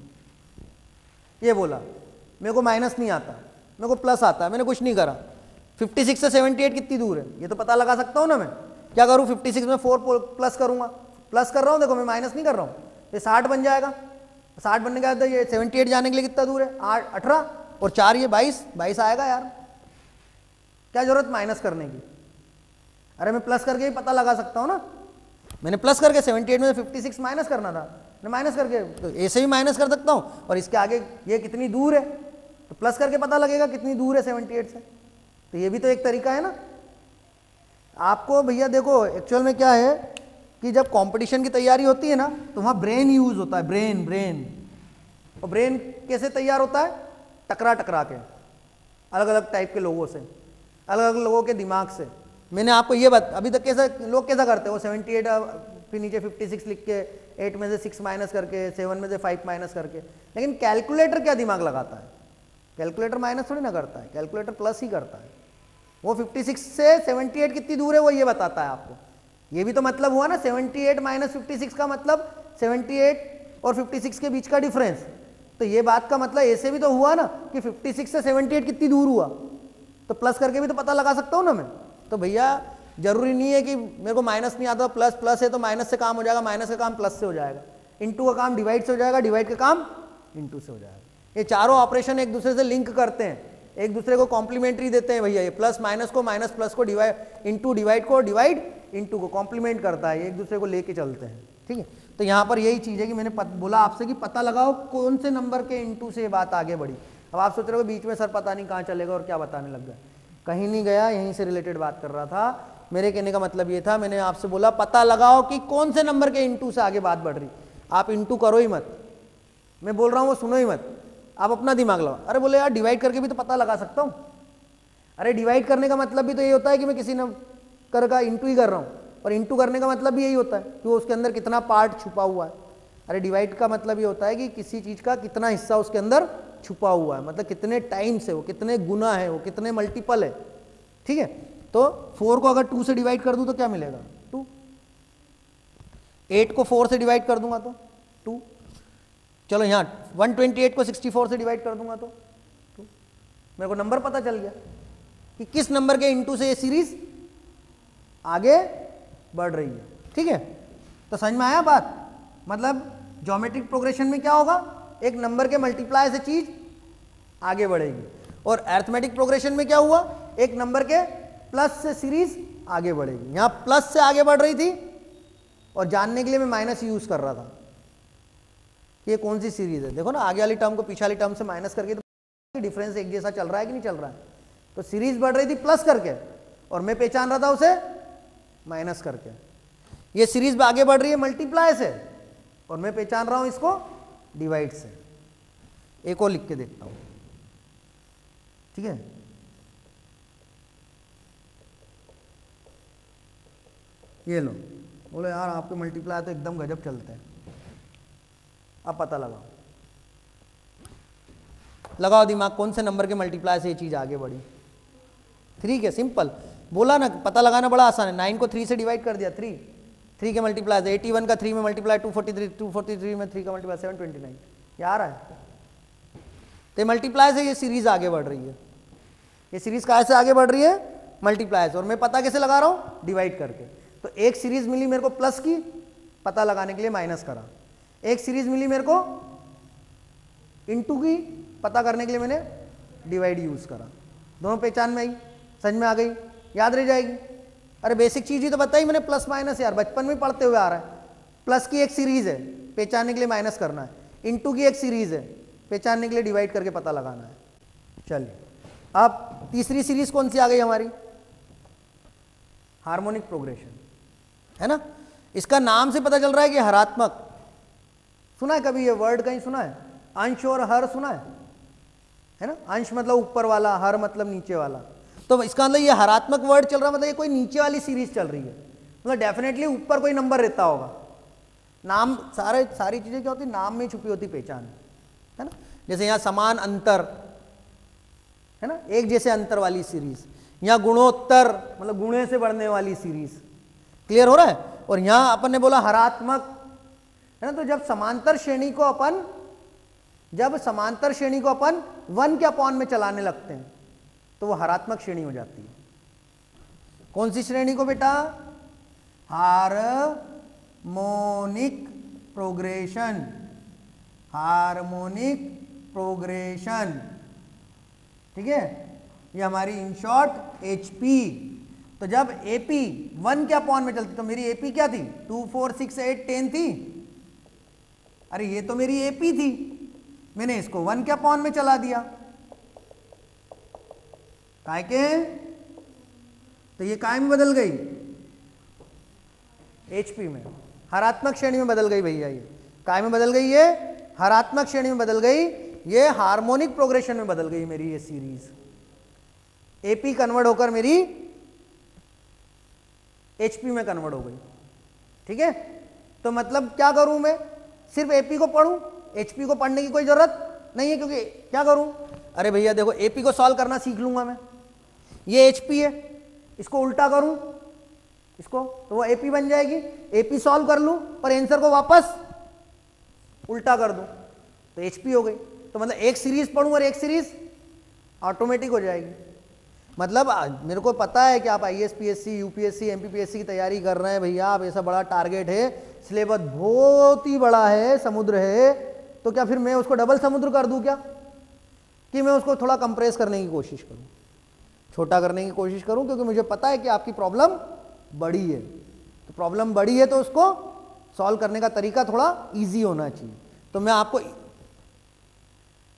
ये बोला, मेरे को माइनस नहीं आता, मेरे को प्लस आता है, मैंने कुछ नहीं करा। छप्पन से अठहत्तर कितनी दूर है ये तो पता लगा सकता हूं ना। मैं क्या करूं? छप्पन में फोर प्लस करूंगा, प्लस कर रहा हूं, देखो मैं माइनस नहीं कर रहा हूं, ये साठ बन जाएगा। साठ बनने के बाद ये अठहत्तर जाने के लिए कितना दूर है? आठ, अठारह और चार ये बाईस, बाईस आएगा यार। क्या जरूरत माइनस करने की? अरे मैं प्लस करके ही पता लगा सकता हूं ना। मैंने प्लस करके अठहत्तर में से छप्पन माइनस करना था, मैं माइनस करके तो ऐसे ही माइनस कर सकता हूं। और इसके आगे ये कितनी दूर है तो प्लस करके पता लगेगा कितनी दूर है अठहत्तर से। तो ये भी तो एक तरीका है ना। आपको भैया देखो एक्चुअल में क्या है कि जब कंपटीशन की तैयारी होती है ना तो वहाँ ब्रेन यूज होता है, ब्रेन ब्रेन और ब्रेन कैसे तैयार होता है? टकरा टकरा के, अलग अलग टाइप के लोगों से, अलग अलग लोगों के दिमाग से। मैंने आपको ये बात अभी तक कैसा लोग कैसा करते हैं, वो अठहत्तर फिर नीचे छप्पन लिख के, एट में से सिक्स माइनस करके, सेवन में से फाइव माइनस करके। लेकिन कैलकुलेटर क्या दिमाग लगाता है? कैलकुलेटर माइनस थोड़ी ना करता है, कैलकुलेटर प्लस ही करता है। वो छप्पन से अठहत्तर कितनी दूर है वो ये बताता है आपको। ये भी तो मतलब हुआ ना, अठहत्तर माइनस छप्पन का मतलब अठहत्तर और छप्पन के बीच का डिफरेंस। तो ये बात का मतलब ऐसे भी तो हुआ ना कि छप्पन से अठहत्तर कितनी दूर हुआ, तो प्लस करके भी तो पता लगा सकता हूँ ना मैं। तो भैया जरूरी नहीं है कि मेरे को माइनस नहीं आता, प्लस प्लस है तो माइनस से काम हो जाएगा, माइनस का काम प्लस से हो जाएगा, इनटू का काम डिवाइड से हो जाएगा, डिवाइड का काम इनटू से हो जाएगा। ये चारों ऑपरेशन एक दूसरे से लिंक करते हैं, एक दूसरे को कॉम्प्लीमेंट्री देते हैं भैया। ये प्लस माइनस को, माइनस प्लस को, डिवाइड इनटू डिवाइड को, डिवाइड इनटू को कॉम्प्लीमेंट करता है, एक दूसरे को लेके चलते हैं। ठीक है, तो यहाँ पर यही चीज़ है कि मैंने पत, बोला आपसे कि पता लगाओ कौन से नंबर के इनटू से ये बात आगे बढ़ी। अब आप सोच रहे हो बीच में सर पता नहीं कहाँ चलेगा और क्या बताने लग गया। कहीं नहीं गया, यहीं से रिलेटेड बात कर रहा था। मेरे कहने का मतलब ये था, मैंने आपसे बोला पता लगाओ कि कौन से नंबर के इंटू से आगे बात बढ़ रही। आप इंटू करो ही मत, मैं बोल रहा हूँ वो सुनो ही मत, आप अपना दिमाग लगाओ। अरे बोले यार डिवाइड करके भी तो पता लगा सकता हूँ। अरे डिवाइड करने का मतलब भी तो ये होता है कि मैं किसी नंबर का इंटू ही कर रहा हूँ, और इंटू करने का मतलब भी यही होता है कि वो उसके अंदर कितना पार्ट छुपा हुआ है। अरे डिवाइड का मतलब ये होता है कि किसी चीज़ का कितना हिस्सा उसके अंदर छुपा हुआ है, मतलब कितने टाइम से वो, कितने गुना है वो, कितने मल्टीपल है। ठीक है, तो फोर को अगर टू से डिवाइड कर दूं तो क्या मिलेगा? टू। एट को फोर से डिवाइड कर दूंगा तो टू। चलो यहाँ वन ट्वेंटी एट को सिक्सटी फोर से डिवाइड कर दूंगा तो टू। मेरे को नंबर पता चल गया कि किस नंबर के इंटू से ये सीरीज आगे बढ़ रही है। ठीक है, तो समझ में आया बात? मतलब ज्योमेट्रिक प्रोग्रेशन में क्या होगा, एक नंबर के मल्टीप्लाई से चीज आगे बढ़ेगी, और अरिथमेटिक प्रोग्रेशन में क्या हुआ, एक नंबर के प्लस से सीरीज आगे बढ़ेगी। यहां प्लस से आगे बढ़ रही थी और जानने के लिए मैं माइनस यूज कर रहा था कि ये कौन सी सीरीज है। देखो ना, आगे वाली टर्म को पीछे वाली टर्म से माइनस करके तो डिफरेंस एक जैसा चल रहा है कि नहीं चल रहा है। तो सीरीज बढ़ रही थी प्लस करके और मैं पहचान रहा था उसे माइनस करके। ये सीरीज आगे बढ़ रही है मल्टीप्लाई से और मैं पहचान रहा हूं इसको डिवाइड से। एक और लिख के देखता हूं, ठीक है। ये लो, बोले यार आपके मल्टीप्लाई तो एकदम गजब चलते हैं। अब पता लगाओ, लगाओ दिमाग, कौन से नंबर के मल्टीप्लाई से ये चीज आगे बढ़ी। थ्री के, सिंपल बोला ना, पता लगाना बड़ा आसान है। नाइन को थ्री से डिवाइड कर दिया, थ्री थ्री के मल्टीप्लाई से। एटी वन का थ्री में multiply, two forty three two forty three में थ्री का मल्टीप्लाई सेवन ट्वेंटी नाइन। ये आ रहा है, तो मल्टीप्लाई से ये सीरीज आगे बढ़ रही है। ये सीरीज कहाँ से आगे बढ़ रही है? मल्टीप्लाई से। और मैं पता कैसे लगा रहा हूँ? डिवाइड करके। तो एक सीरीज मिली मेरे को प्लस की, पता लगाने के लिए माइनस करा। एक सीरीज मिली मेरे को इनटू की, पता करने के लिए मैंने डिवाइड यूज करा। दोनों पहचान में आई, समझ में आ गई, याद रह जाएगी। अरे बेसिक चीज ही तो बताई मैंने, प्लस माइनस यार बचपन में पढ़ते हुए आ रहा है। प्लस की एक सीरीज है, पहचानने के लिए माइनस करना है। इनटू की एक सीरीज है, पहचानने के लिए डिवाइड करके पता लगाना है। चलिए, अब तीसरी सीरीज कौन सी आ गई हमारी? हार्मोनिक प्रोग्रेशन, है ना। इसका नाम से पता चल रहा है कि हरात्मक। सुना है कभी ये वर्ड कहीं सुना है? अंश और हर सुना है, है ना। अंश मतलब ऊपर वाला, हर मतलब नीचे वाला। तो इसका मतलब ये हरात्मक वर्ड चल रहा है, मतलब ये कोई नीचे वाली सीरीज चल रही है। मतलब डेफिनेटली ऊपर कोई नंबर रहता होगा। नाम, सारे सारी चीजें क्या होती, नाम में छुपी होती पहचान, है ना। जैसे यहाँ समान अंतर, है ना, एक जैसे अंतर वाली सीरीज। यहाँ गुणोत्तर मतलब गुणे से बढ़ने वाली सीरीज। क्लियर हो रहा है? और यहाँ अपन ने बोला हरात्मक, है ना। तो जब समांतर श्रेणी को अपन जब समांतर श्रेणी को अपन वन के अपॉन में चलाने लगते हैं तो वो हरात्मक श्रेणी हो जाती है। कौन सी श्रेणी को बेटा? Harmonic progression. हार्मोनिक प्रोग्रेशन, ठीक है। ये हमारी इन शॉर्ट एचपी। तो जब एपी वन के अपॉन में चलती, तो मेरी एपी क्या थी? Two four six eight ten थी। अरे ये तो मेरी एपी थी, मैंने इसको वन के अपॉन में चला दिया। काय के? तो ये काय में बदल गई? एचपी में, हरात्मक श्रेणी में बदल गई भैया। ये काय में बदल गई? ये हरात्मक श्रेणी में बदल गई। ये हार्मोनिक प्रोग्रेशन में बदल गई मेरी ये सीरीज। एपी कन्वर्ट होकर मेरी एचपी में कन्वर्ट हो गई, ठीक है। तो मतलब क्या करूं मैं? सिर्फ एपी को पढ़ूं, एचपी को पढ़ने की कोई जरूरत नहीं है, क्योंकि क्या करूं? अरे भैया देखो, एपी को सॉल्व करना सीख लूंगा मैं। ये एचपी है, इसको उल्टा करूं इसको, तो वो एपी बन जाएगी। एपी सॉल्व कर लूं पर आंसर को वापस उल्टा कर दूं तो एचपी हो गई। तो मतलब एक सीरीज पढ़ूं और एक सीरीज ऑटोमेटिक हो जाएगी। मतलब मेरे को पता है कि आप आईएएस, पीएससी, यूपीएससी, एमपीपीएससी की तैयारी कर रहे हैं भैया, आप ऐसा बड़ा टारगेट है, सिलेबस बहुत ही बड़ा है, समुद्र है। तो क्या फिर मैं उसको डबल समुद्र कर दूं क्या? कि मैं उसको थोड़ा कंप्रेस करने की कोशिश करूं, छोटा करने की कोशिश करूं, क्योंकि मुझे पता है कि आपकी प्रॉब्लम बड़ी है। तो प्रॉब्लम बड़ी है तो उसको सॉल्व करने का तरीका थोड़ा ईजी होना चाहिए। तो मैं आपको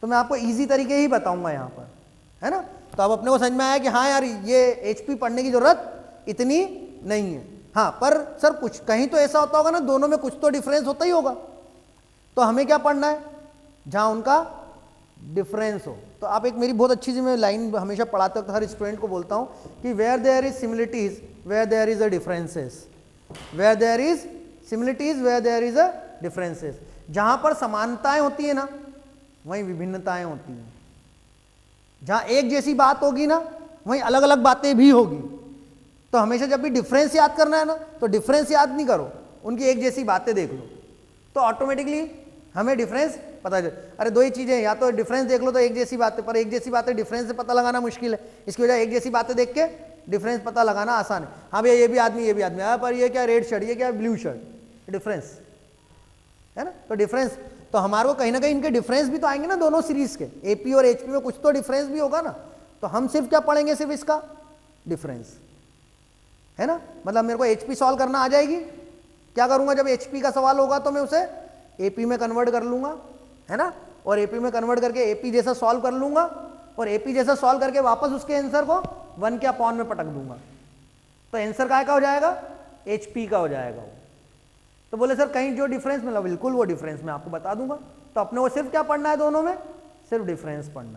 तो मैं आपको इजी तरीके ही बताऊंगा यहाँ पर, है ना। तो अब अपने को समझ में आया कि हाँ यार ये एचपी पढ़ने की जरूरत इतनी नहीं है। हाँ पर सर कुछ कहीं तो ऐसा होता होगा ना, दोनों में कुछ तो डिफरेंस होता ही होगा, तो हमें क्या पढ़ना है, जहाँ उनका डिफरेंस हो। तो आप एक मेरी बहुत अच्छी सी मैं लाइन हमेशा पढ़ाते वक्त हर स्टूडेंट को बोलता हूँ कि where there is similarities where there is a differences, where there is similarities where there is a differences. जहाँ पर समानताएं होती है ना वहीं विभिन्नताएं होती हैं, जहाँ एक जैसी बात होगी ना वहीं अलग अलग बातें भी होगी। तो हमेशा जब भी डिफरेंस याद करना है ना तो डिफरेंस याद नहीं करो, उनकी एक जैसी बातें देख लो, तो ऑटोमेटिकली हमें डिफरेंस पता चल। अरे दो ही चीजें, या तो डिफरेंस देख लो तो एक जैसी बातें, पर एक जैसी बातें डिफरेंस से पता लगाना मुश्किल है, इसकी वजह एक जैसी बातें देख के डिफरेंस पता लगाना आसान है। हाँ भैया ये भी आदमी ये भी आदमी, हाँ पर ये क्या रेड शर्ट ये क्या ब्लू शर्ट, डिफरेंस है ना। तो डिफरेंस तो हमारे को कहीं ना कहीं इनके डिफरेंस भी तो आएंगे ना, दोनों सीरीज के एपी और एचपी में कुछ तो डिफरेंस भी होगा ना। तो हम सिर्फ क्या पढ़ेंगे, सिर्फ इसका डिफरेंस, है ना। मतलब मेरे को एचपी सॉल्व करना आ जाएगी, क्या करूंगा जब एचपी का सवाल होगा तो मैं उसे एपी में कन्वर्ट कर लूंगा, है ना, और एपी में कन्वर्ट करके एपी जैसा सॉल्व कर लूंगा, और एपी जैसा सॉल्व करके वापस उसके आंसर को वन के अपॉन में पटक दूंगा, तो आंसर काय का हो जाएगा, एचपी का हो जाएगा वो। तो बोले सर कहीं जो डिफरेंस मिला, बिल्कुल वो डिफरेंस मैं आपको बता दूंगा। तो अपने को सिर्फ क्या पढ़ना है, दोनों में सिर्फ डिफरेंस पढ़ना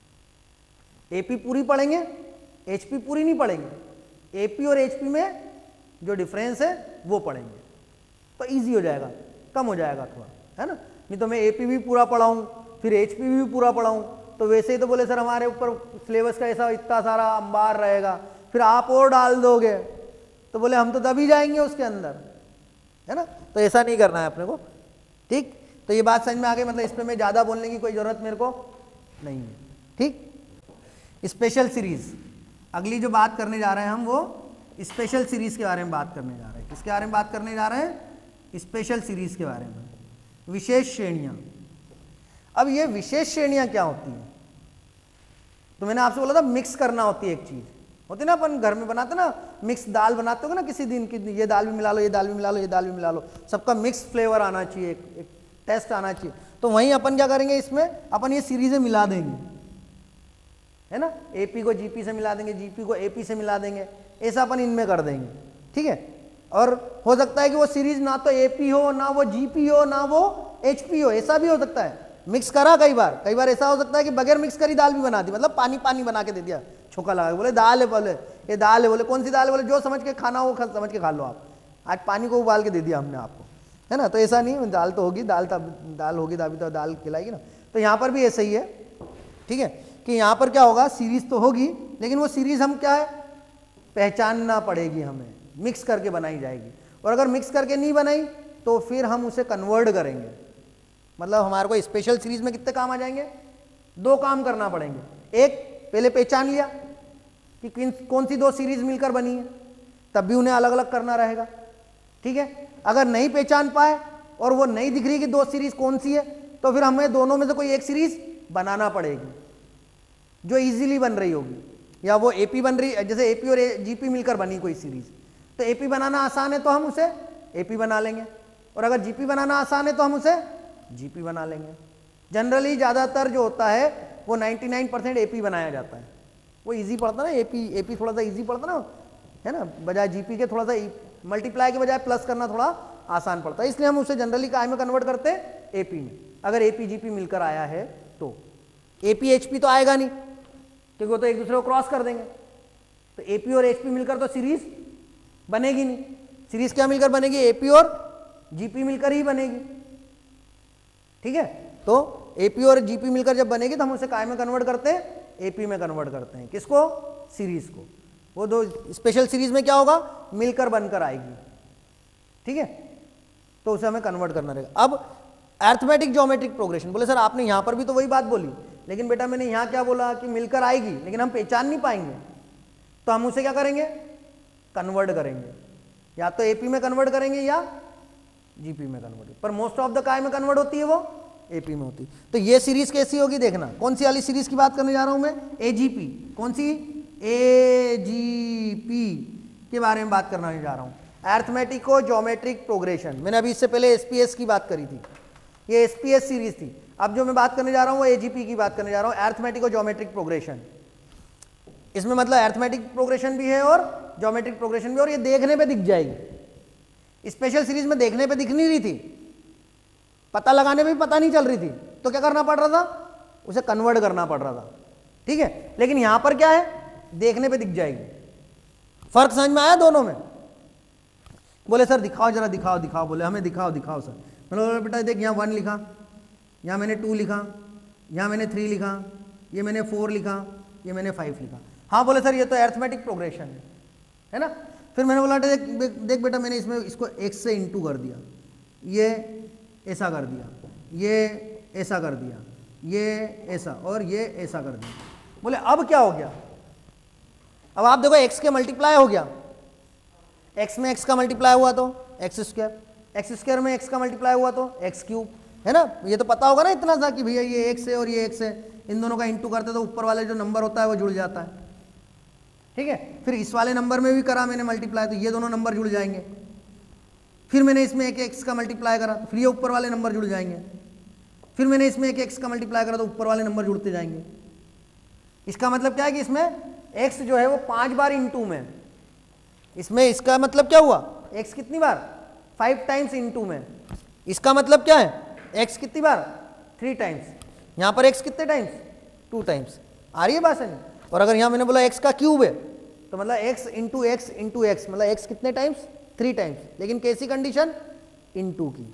है। एपी पूरी पढ़ेंगे, एचपी पूरी नहीं पढ़ेंगे, एपी और एचपी में जो डिफरेंस है वो पढ़ेंगे, तो इजी हो जाएगा, कम हो जाएगा थोड़ा, है ना। नहीं तो मैं एपी भी पूरा पढ़ाऊँ फिर एचपी भी पूरा पढ़ाऊँ तो वैसे ही तो बोले सर हमारे ऊपर सिलेबस का ऐसा इतना सारा अंबार रहेगा, फिर आप और डाल दोगे तो बोले हम तो दबी जाएंगे उसके अंदर, है ना। तो ऐसा नहीं करना है अपने को, ठीक। तो ये बात समझ में आ गई, मतलब इस पर मैं ज़्यादा बोलने की कोई ज़रूरत मेरे को नहीं है, ठीक। स्पेशल सीरीज, अगली जो बात करने जा रहे हैं हम वो स्पेशल सीरीज के बारे में बात करने जा रहे हैं। किसके बारे में बात करने जा रहे हैं, स्पेशल सीरीज के बारे में, विशेष श्रेणियाँ। अब ये विशेष श्रेणियाँ क्या होती हैं, तो मैंने आपसे बोला था मिक्स करना होती है एक चीज़, होती ना अपन घर में बनाते ना मिक्स दाल बनाते हो ना किसी दिन की, ये दाल भी मिला लो ये दाल भी मिला लो ये दाल भी मिला लो, सबका मिक्स फ्लेवर आना चाहिए, एक, एक टेस्ट आना चाहिए। तो वहीं अपन क्या करेंगे, इसमें अपन ये सीरीजें मिला देंगे, है ना, एपी को जीपी से मिला देंगे, जीपी को एपी से मिला देंगे, ऐसा अपन इनमें कर देंगे, ठीक है। और हो सकता है कि वो सीरीज ना तो एपी हो ना वो जीपी हो ना वो एचपी हो, ऐसा भी हो सकता है। मिक्स करा कई बार, कई बार ऐसा हो सकता है कि बगैर मिक्स करी दाल भी बना दी, मतलब पानी पानी बना के दे दिया, छोका लगा, बोले दाल है, बोले ये दाल है, बोले कौन सी दाल है, बोले जो समझ के खाना हो समझ के खा लो आप, आज पानी को उबाल के दे दिया हमने आपको, है ना। तो ऐसा नहीं, दाल तो होगी, दाल तब दाल होगी तभी तो दाल खिलाएगी ना। तो यहाँ पर भी ऐसा ही है, ठीक है, कि यहाँ पर क्या होगा, सीरीज तो होगी लेकिन वो सीरीज हम क्या है पहचानना पड़ेगी हमें, मिक्स करके बनाई जाएगी। और अगर मिक्स करके नहीं बनाई तो फिर हम उसे कन्वर्ट करेंगे, मतलब हमारे को स्पेशल सीरीज में कितने काम आ जाएंगे, दो काम करना पड़ेंगे। एक पहले पहचान लिया कि किन कौन सी दो सीरीज मिलकर बनी है, तब भी उन्हें अलग अलग करना रहेगा, ठीक है। अगर नहीं पहचान पाए और वो नहीं दिख रही कि दो सीरीज कौन सी है, तो फिर हमें दोनों में से कोई एक सीरीज बनाना पड़ेगी जो इजीली बन रही होगी, या वो एपी बन रही, जैसे एपी और जीपी मिलकर बनी कोई सीरीज, तो एपी बनाना आसान है तो हम उसे एपी बना लेंगे, और अगर जीपी बनाना आसान है तो हम उसे जीपी बना लेंगे। जनरली ज़्यादातर जो होता है वो निन्यानवे परसेंट एपी बनाया जाता है, वो इजी पड़ता ना, एपी एपी थोड़ा सा इजी पड़ता ना, है ना, बजाय जीपी के थोड़ा सा मल्टीप्लाई के बजाय प्लस करना थोड़ा आसान पड़ता है, इसलिए हम उसे जनरली काय में कन्वर्ट करते हैं, एपी में। अगर एपी जीपी मिलकर आया है तो एपी एचपी तो आएगा नहीं क्योंकि वो तो एक दूसरे को क्रॉस कर देंगे, तो एपी और एचपी मिलकर तो सीरीज बनेगी नहीं। सीरीज क्या मिलकर बनेगी, एपी और जीपी मिलकर ही बनेगी, ठीक है। तो एपी और जीपी मिलकर जब बनेगी तो हम उसे काय में कन्वर्ट करते हैं, एपी में कन्वर्ट करते हैं, किसको, सीरीज को। वो दो स्पेशल सीरीज में क्या होगा, मिलकर बनकर आएगी, ठीक है, तो उसे हमें कन्वर्ट करना रहेगा। अब अरिथमेटिक ज्योमेट्रिक प्रोग्रेशन, बोले सर आपने यहां पर भी तो वही बात बोली, लेकिन बेटा मैंने यहां क्या बोला कि मिलकर आएगी लेकिन हम पहचान नहीं पाएंगे, तो हम उसे क्या करेंगे, कन्वर्ट करेंगे, या तो एपी में कन्वर्ट करेंगे या जीपी में कन्वर्ट, पर मोस्ट ऑफ द काय में कन्वर्ट होती है वो एपी में होती। तो ये सीरीज कैसी होगी देखना, कौन सी वाली सीरीज की बात करने जा रहा हूं मैं, एजीपी, कौन सी, एजीपी के बारे में बात करने जा रहा हूं, अरिथमेटिको ज्योमेट्रिक प्रोग्रेशन। मैंने अभी इससे पहले एसपीएस की बात करी थी, ये एसपीएस सीरीज थी। अब जो मैं बात करने जा रहा हूँ वो एजीपी की बात करने जा रहा हूँ, अरिथमेटिक और ज्योमेट्रिक प्रोग्रेशन। इसमें मतलब अरिथमेटिक प्रोग्रेशन भी है और ज्योमेट्रिक प्रोग्रेशन भी, और ये देखने पे दिख जाएगी। स्पेशल सीरीज में देखने पे दिख नहीं रही थी, पता लगाने में भी पता नहीं चल रही थी, तो क्या करना पड़ रहा था, उसे कन्वर्ट करना पड़ रहा था, ठीक है। लेकिन यहां पर क्या है, देखने पे दिख जाएगी। फर्क समझ में आया दोनों में? बोले सर दिखाओ जरा, दिखाओ दिखाओ, बोले हमें दिखाओ दिखाओ सर। बोले बेटा देख, यहाँ वन लिखा, यहाँ मैंने टू लिखा, यहाँ मैंने थ्री लिखा, ये मैंने फोर लिखा, ये मैंने फाइव लिखा। हाँ बोले सर ये तो अरिथमेटिक प्रोग्रेशन है, है ना। फिर मैंने बोला देख देख बेटा, मैंने इसमें इसको एक्स से इंटू कर दिया, ये ऐसा कर दिया, ये ऐसा कर दिया, ये ऐसा और ये ऐसा कर दिया। बोले अब क्या हो गया? अब आप देखो एक्स के मल्टीप्लाई हो गया, एक्स में एक्स का मल्टीप्लाई हुआ तो एक्स स्क्वायर, एक्स स्क्वायर में एक्स का मल्टीप्लाई हुआ तो एक्स क्यूब, है ना। ये तो पता होगा ना इतना सा कि भैया ये एक्स है और ये एक्स है, इन दोनों का इंटू करते तो ऊपर वाले जो नंबर होता है वो जुड़ जाता है, ठीक है। फिर इस वाले नंबर में भी करा मैंने मल्टीप्लाई, तो ये दोनों नंबर जुड़ जाएंगे। फिर मैंने इसमें एक एक्स का मल्टीप्लाई करा तो फिर ये ऊपर वाले नंबर जुड़ जाएंगे। फिर मैंने इसमें एक एक्स का मल्टीप्लाई करा तो ऊपर वाले नंबर जुड़ते जाएंगे। इसका मतलब क्या है कि इसमें एक्स जो है वो पांच बार इंटू में, इसमें इसका मतलब क्या हुआ, एक्स कितनी बार, फाइव टाइम्स इंटू में। इसका मतलब क्या है, एक्स कितनी बार, थ्री टाइम्स। यहाँ पर एक्स कितने टाइम्स, टू टाइम्स। आ रही है बात समझ? और अगर यहाँ मैंने बोला एक्स का क्यूब है तो मतलब X into X into X, मतलब एक्स कितने टाइम्स, थ्री टाइम्स, लेकिन कैसी कंडीशन, इंटू की।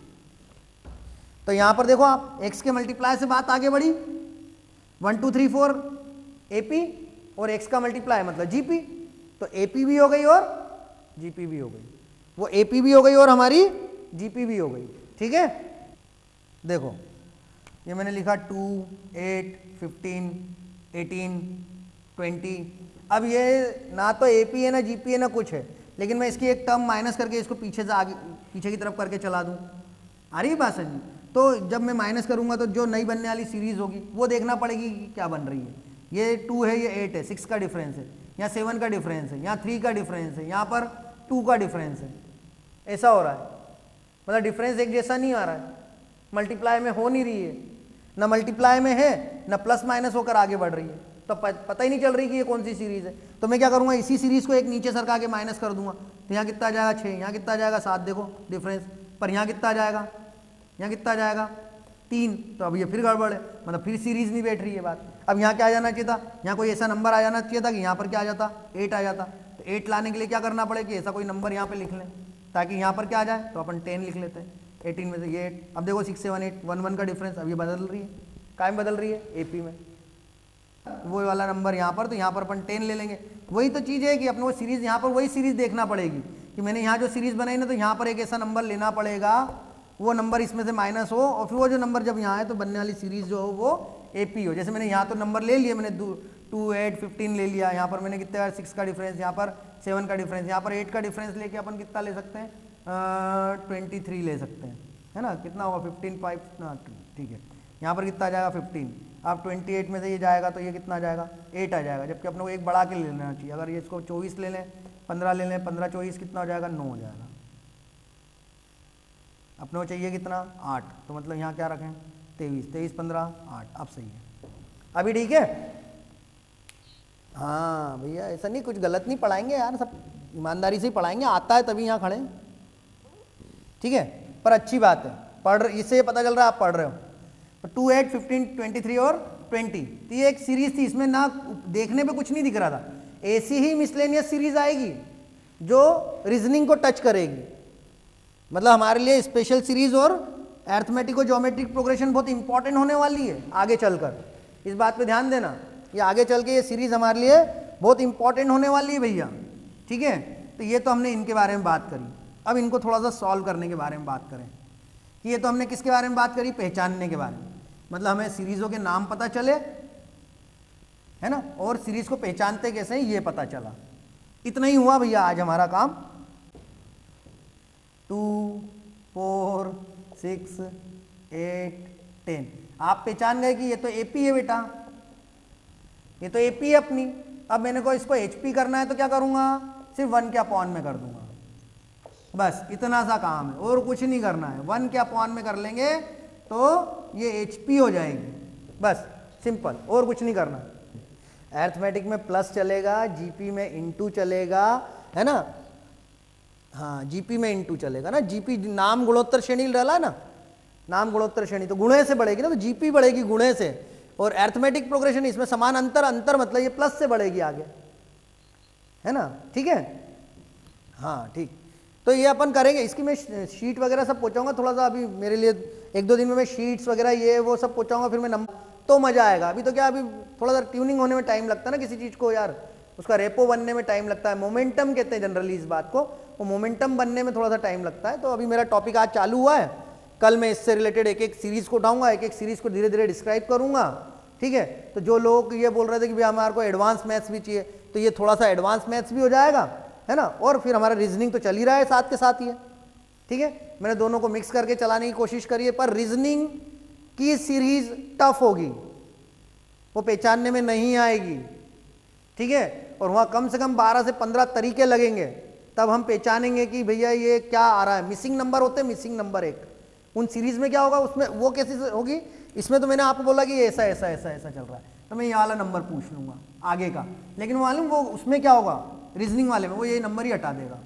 तो यहाँ पर देखो आप एक्स के मल्टीप्लाई से बात आगे बढ़ी, one two three four AP और एक्स का मल्टीप्लाई मतलब जीपी, तो एपी भी हो गई और जीपी भी हो गई, वो एपी भी हो गई और हमारी जीपी भी हो गई, ठीक है। देखो ये मैंने लिखा two, eight, fifteen, eighteen, twenty. अब ये ना तो एपी है ना जीपी है ना कुछ है, लेकिन मैं इसकी एक टर्म माइनस करके इसको पीछे से आगे पीछे की तरफ करके चला दूं। आ रही है बात समझ? तो जब मैं माइनस करूंगा तो जो नई बनने वाली सीरीज होगी वो देखना पड़ेगी कि क्या बन रही है। ये टू है, ये एट है, सिक्स का डिफरेंस है, यहाँ सेवन का डिफरेंस है, यहाँ थ्री का डिफरेंस है, यहाँ पर टू का डिफरेंस है, ऐसा हो रहा है। मतलब डिफरेंस एक जैसा नहीं आ रहा है, मल्टीप्लाई में हो नहीं रही है, ना मल्टीप्लाई में है ना प्लस माइनस होकर आगे बढ़ रही है, तो पता ही नहीं चल रही कि ये कौन सी सीरीज है। तो मैं क्या करूँगा, इसी सीरीज को एक नीचे सरका के माइनस कर दूंगा, तो यहाँ कितना आ जाएगा, छः, यहाँ कितना आ जाएगा, सात, देखो डिफरेंस। पर यहाँ कितना आ जाएगा, यहाँ कितना आ जाएगा, तीन। तो अब ये फिर गड़बड़ है, मतलब फिर सीरीज नहीं बैठ रही है बात। अब यहाँ क्या आ जाना चाहिए था, यहाँ कोई ऐसा नंबर आ जाना चाहिए था कि यहाँ पर क्या आ जाता, एट आ जाता। तो एट लाने के लिए क्या करना पड़े कि ऐसा कोई नंबर यहाँ पे लिख लें ताकि यहाँ पर क्या आ जाए, तो अपन टेन लिख लेते हैं, एटीन में से ये एट। अब देखो six seven eight, one one का डिफरेंस, अब ये बदल रही है, कायम बदल रही है एपी में, वो वाला नंबर यहाँ पर, तो यहाँ पर अपन टेन ले लेंगे। वही तो चीज़ है कि अपने को सीरीज यहाँ पर वही सीरीज देखना पड़ेगी कि मैंने यहाँ जो सीरीज बनाई ना, तो यहाँ पर एक ऐसा नंबर लेना पड़ेगा, वो नंबर इसमें से माइनस हो, और फिर वो जो नंबर जब यहाँ है तो बनने वाली सीरीज जो हो वो एपी हो। जैसे मैंने यहाँ तो नंबर ले लिया, मैंने टू, एट, फिफ्टीन ले लिया, यहाँ पर मैंने कितने, सिक्स का डिफरेंस, यहाँ पर सेवन का डिफरेंस, यहाँ पर एट का डिफरेंस लेके अपन कितना ले सकते हैं, ट्वेंटी थ्री ले सकते हैं, है ना। कितना होगा, फिफ्टीन, फाइव, ठीक है। यहाँ पर कितना आ जाएगा, फिफ्टीन। अब ट्वेंटी एट में से ये जाएगा तो ये कितना आ जाएगा, एट आ जाएगा, जबकि अपने को एक बढ़ा के ले लेना चाहिए। अगर ये इसको चौबीस ले लें, पंद्रह ले लें, पंद्रह चौबीस कितना हो जाएगा, नौ हो जाएगा। अपने को चाहिए कितना, आठ, तो मतलब यहाँ क्या रखें, तेईस, तेईस पंद्रह आठ, अब सही है, अभी ठीक है। हाँ भैया ऐसा नहीं, कुछ गलत नहीं पढ़ाएंगे यार, सब ईमानदारी से ही पढ़ाएंगे, आता है तभी यहाँ खड़े, ठीक है। पर अच्छी बात है, पढ़, इससे पता चल रहा है आप पढ़ रहे हो। Two, eight, fifteen, twenty three और ट्वेंटी, तो ये एक सीरीज थी, इसमें ना देखने पे कुछ नहीं दिख रहा था। ऐसी ही मिसलेनियस सीरीज आएगी जो रीजनिंग को टच करेगी, मतलब हमारे लिए स्पेशल सीरीज और अरिथमेटिक और ज्योमेट्रिक प्रोग्रेशन बहुत इंपॉर्टेंट होने वाली है आगे चलकर, इस बात पे ध्यान देना। ये आगे चल के ये सीरीज हमारे लिए बहुत इंपॉर्टेंट होने वाली है भैया, ठीक है। तो ये तो हमने इनके बारे में बात करी, अब इनको थोड़ा सा सॉल्व करने के बारे में बात करें कि ये तो हमने किसके बारे में बात करी, पहचानने के बारे में, मतलब हमें सीरीज़ों के नाम पता चले, है ना, और सीरीज को पहचानते कैसे हैं ये पता चला। इतना ही हुआ भैया आज हमारा काम। Two, four, six, eight, ten, आप पहचान गए कि ये तो एपी है बेटा, ये तो एपी है अपनी। अब मैंने को इसको एचपी करना है तो क्या करूंगा, सिर्फ वन के अपॉन में कर दूंगा, बस इतना सा काम है और कुछ नहीं करना है। वन के अपॉन में कर लेंगे, तो ये एच पी हो जाएगी, बस सिंपल, और कुछ नहीं करना। अरिथमेटिक में प्लस चलेगा, जीपी में इंटू चलेगा, है ना, हाँ जीपी में इंटू चलेगा ना, जीपी नाम गुणोत्तर श्रेणी डाला है ना, नाम गुणोत्तर श्रेणी तो गुणे से बढ़ेगी ना, तो जीपी बढ़ेगी गुणे से, और अरिथमेटिक प्रोग्रेशन इसमें समान अंतर, अंतर मतलब ये प्लस से बढ़ेगी आगे, है ना, ठीक है, हाँ ठीक। तो ये अपन करेंगे, इसकी मैं शीट वगैरह सब पहुंचाऊंगा, थोड़ा सा अभी मेरे लिए एक दो दिन में मैं शीट्स वगैरह ये वो सब पहुंचाऊंगा, फिर मैं नंबर, तो मजा आएगा। अभी तो क्या, अभी थोड़ा सा ट्यूनिंग होने में टाइम लगता है ना किसी चीज को यार, उसका रेपो बनने में टाइम लगता है, मोमेंटम कहते हैं जनरली इस बात को, वो मोमेंटम बनने में थोड़ा सा टाइम लगता है। तो अभी मेरा टॉपिक आज चालू हुआ है, कल मैं इससे रिलेटेड एक एक सीरीज को उठाऊंगा, एक एक सीरीज को धीरे धीरे डिस्क्राइब करूंगा, ठीक है। तो जो लोग ये बोल रहे थे कि भाई हमारे को एडवांस मैथ्स भी चाहिए, तो ये थोड़ा सा एडवांस मैथ्स भी हो जाएगा, है ना, और फिर हमारा रीजनिंग तो चल ही रहा है साथ के साथ ही है, ठीक है। मैंने दोनों को मिक्स करके चलाने की कोशिश करी है, पर रीजनिंग की सीरीज टफ होगी, वो पहचानने में नहीं आएगी, ठीक है, और वहाँ कम से कम बारह से पंद्रह तरीके लगेंगे, तब हम पहचानेंगे कि भैया ये क्या आ रहा है। मिसिंग नंबर होते हैं, मिसिंग नंबर एक, उन सीरीज में क्या होगा, उसमें वो कैसे होगी, इसमें तो मैंने आपको बोला कि ऐसा ऐसा ऐसा ऐसा चल रहा है, तो मैं ये वाला नंबर पूछ लूंगा आगे का, लेकिन मालूम वो उसमें क्या होगा, रीजनिंग वाले में वो ये नंबर ही हटा देगा,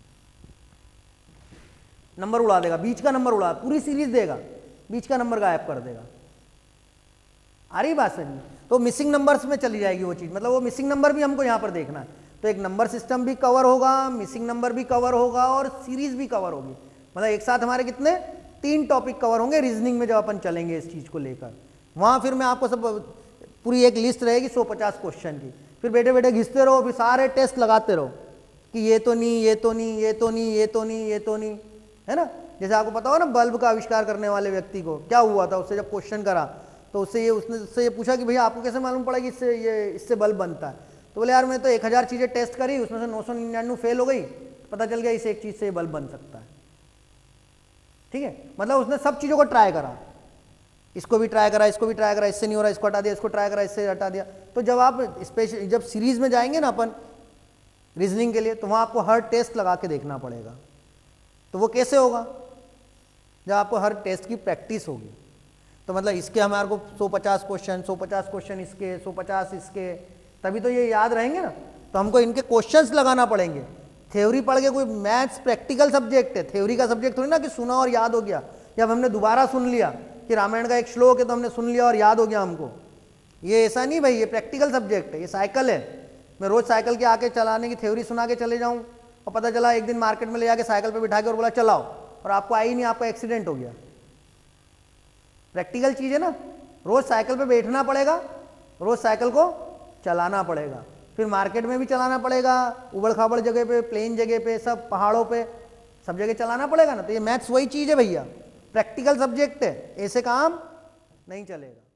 नंबर उड़ा देगा, बीच का नंबर उड़ा, पूरी सीरीज देगा, बीच का नंबर गायब कर देगा। आ रही बात समझ? तो मिसिंग नंबर्स में चली जाएगी वो चीज, मतलब वो मिसिंग नंबर भी हमको यहाँ पर देखना है। तो एक नंबर सिस्टम भी कवर होगा, मिसिंग नंबर भी कवर होगा, और सीरीज भी कवर होगी, मतलब एक साथ हमारे कितने तीन टॉपिक कवर होंगे रीजनिंग में जब अपन चलेंगे इस चीज को लेकर। वहां फिर मैं आपको सब पूरी एक लिस्ट रहेगी सौ पचास क्वेश्चन की, फिर बैठे बैठे घिसते रहो, फिर सारे टेस्ट लगाते रहो कि ये तो नहीं, ये तो नहीं, ये तो नहीं, ये तो नहीं, ये तो नहीं, है ना। जैसे आपको पता हो ना, बल्ब का आविष्कार करने वाले व्यक्ति को क्या हुआ था, उससे जब क्वेश्चन करा तो उससे ये उसने उससे ये पूछा कि भैया आपको कैसे मालूम पड़ा कि इससे ये इससे बल्ब बनता है, तो बोले यार मैं तो एक हज़ार चीज़ें टेस्ट करी, उसमें से नौ सौ निन्यानवे फेल हो गई, पता चल गया इस एक चीज़ से ये बल्ब बन सकता है, ठीक है। मतलब उसने सब चीज़ों को ट्राई करा, इसको भी ट्राई करा, इसको भी ट्राई करा, इससे नहीं हो रहा, इसको हटा दिया, इसको ट्राई करा, इससे हटा दिया। तो जब आप स्पेशल जब सीरीज में जाएंगे ना अपन रीजनिंग के लिए, तो वहाँ आपको हर टेस्ट लगा के देखना पड़ेगा। तो वो कैसे होगा, जब आपको हर टेस्ट की प्रैक्टिस होगी। तो मतलब इसके हमारे को सौ पचास क्वेश्चन, सौ पचास क्वेश्चन इसके, सौ पचास इसके, तभी तो ये याद रहेंगे ना। तो हमको इनके क्वेश्चंस लगाना पड़ेंगे। थ्योरी पढ़ के कोई मैथ्स प्रैक्टिकल सब्जेक्ट है, थ्योरी का सब्जेक्ट थोड़ी ना कि सुना और याद हो गया। जब हमने दोबारा सुन लिया कि रामायण का एक श्लोक है तो हमने सुन लिया और याद हो गया हमको, ये ऐसा नहीं भाई, ये प्रैक्टिकल सब्जेक्ट है, ये साइकिल है। मैं रोज साइकिल के आके चलाने की थ्योरी सुना के चले जाऊँ और पता चला एक दिन मार्केट में ले जाके साइकिल पर बिठा के और बोला चलाओ, और आपको आई नहीं, आपका एक्सीडेंट हो गया। प्रैक्टिकल चीज है ना, रोज साइकिल पे बैठना पड़ेगा, रोज साइकिल को चलाना पड़ेगा, फिर मार्केट में भी चलाना पड़ेगा, उबड़ खाबड़ जगह पे, प्लेन जगह पे, सब पहाड़ों पे, सब जगह चलाना पड़ेगा ना। तो ये मैथ्स वही चीज है भैया, प्रैक्टिकल सब्जेक्ट है, ऐसे काम नहीं चलेगा।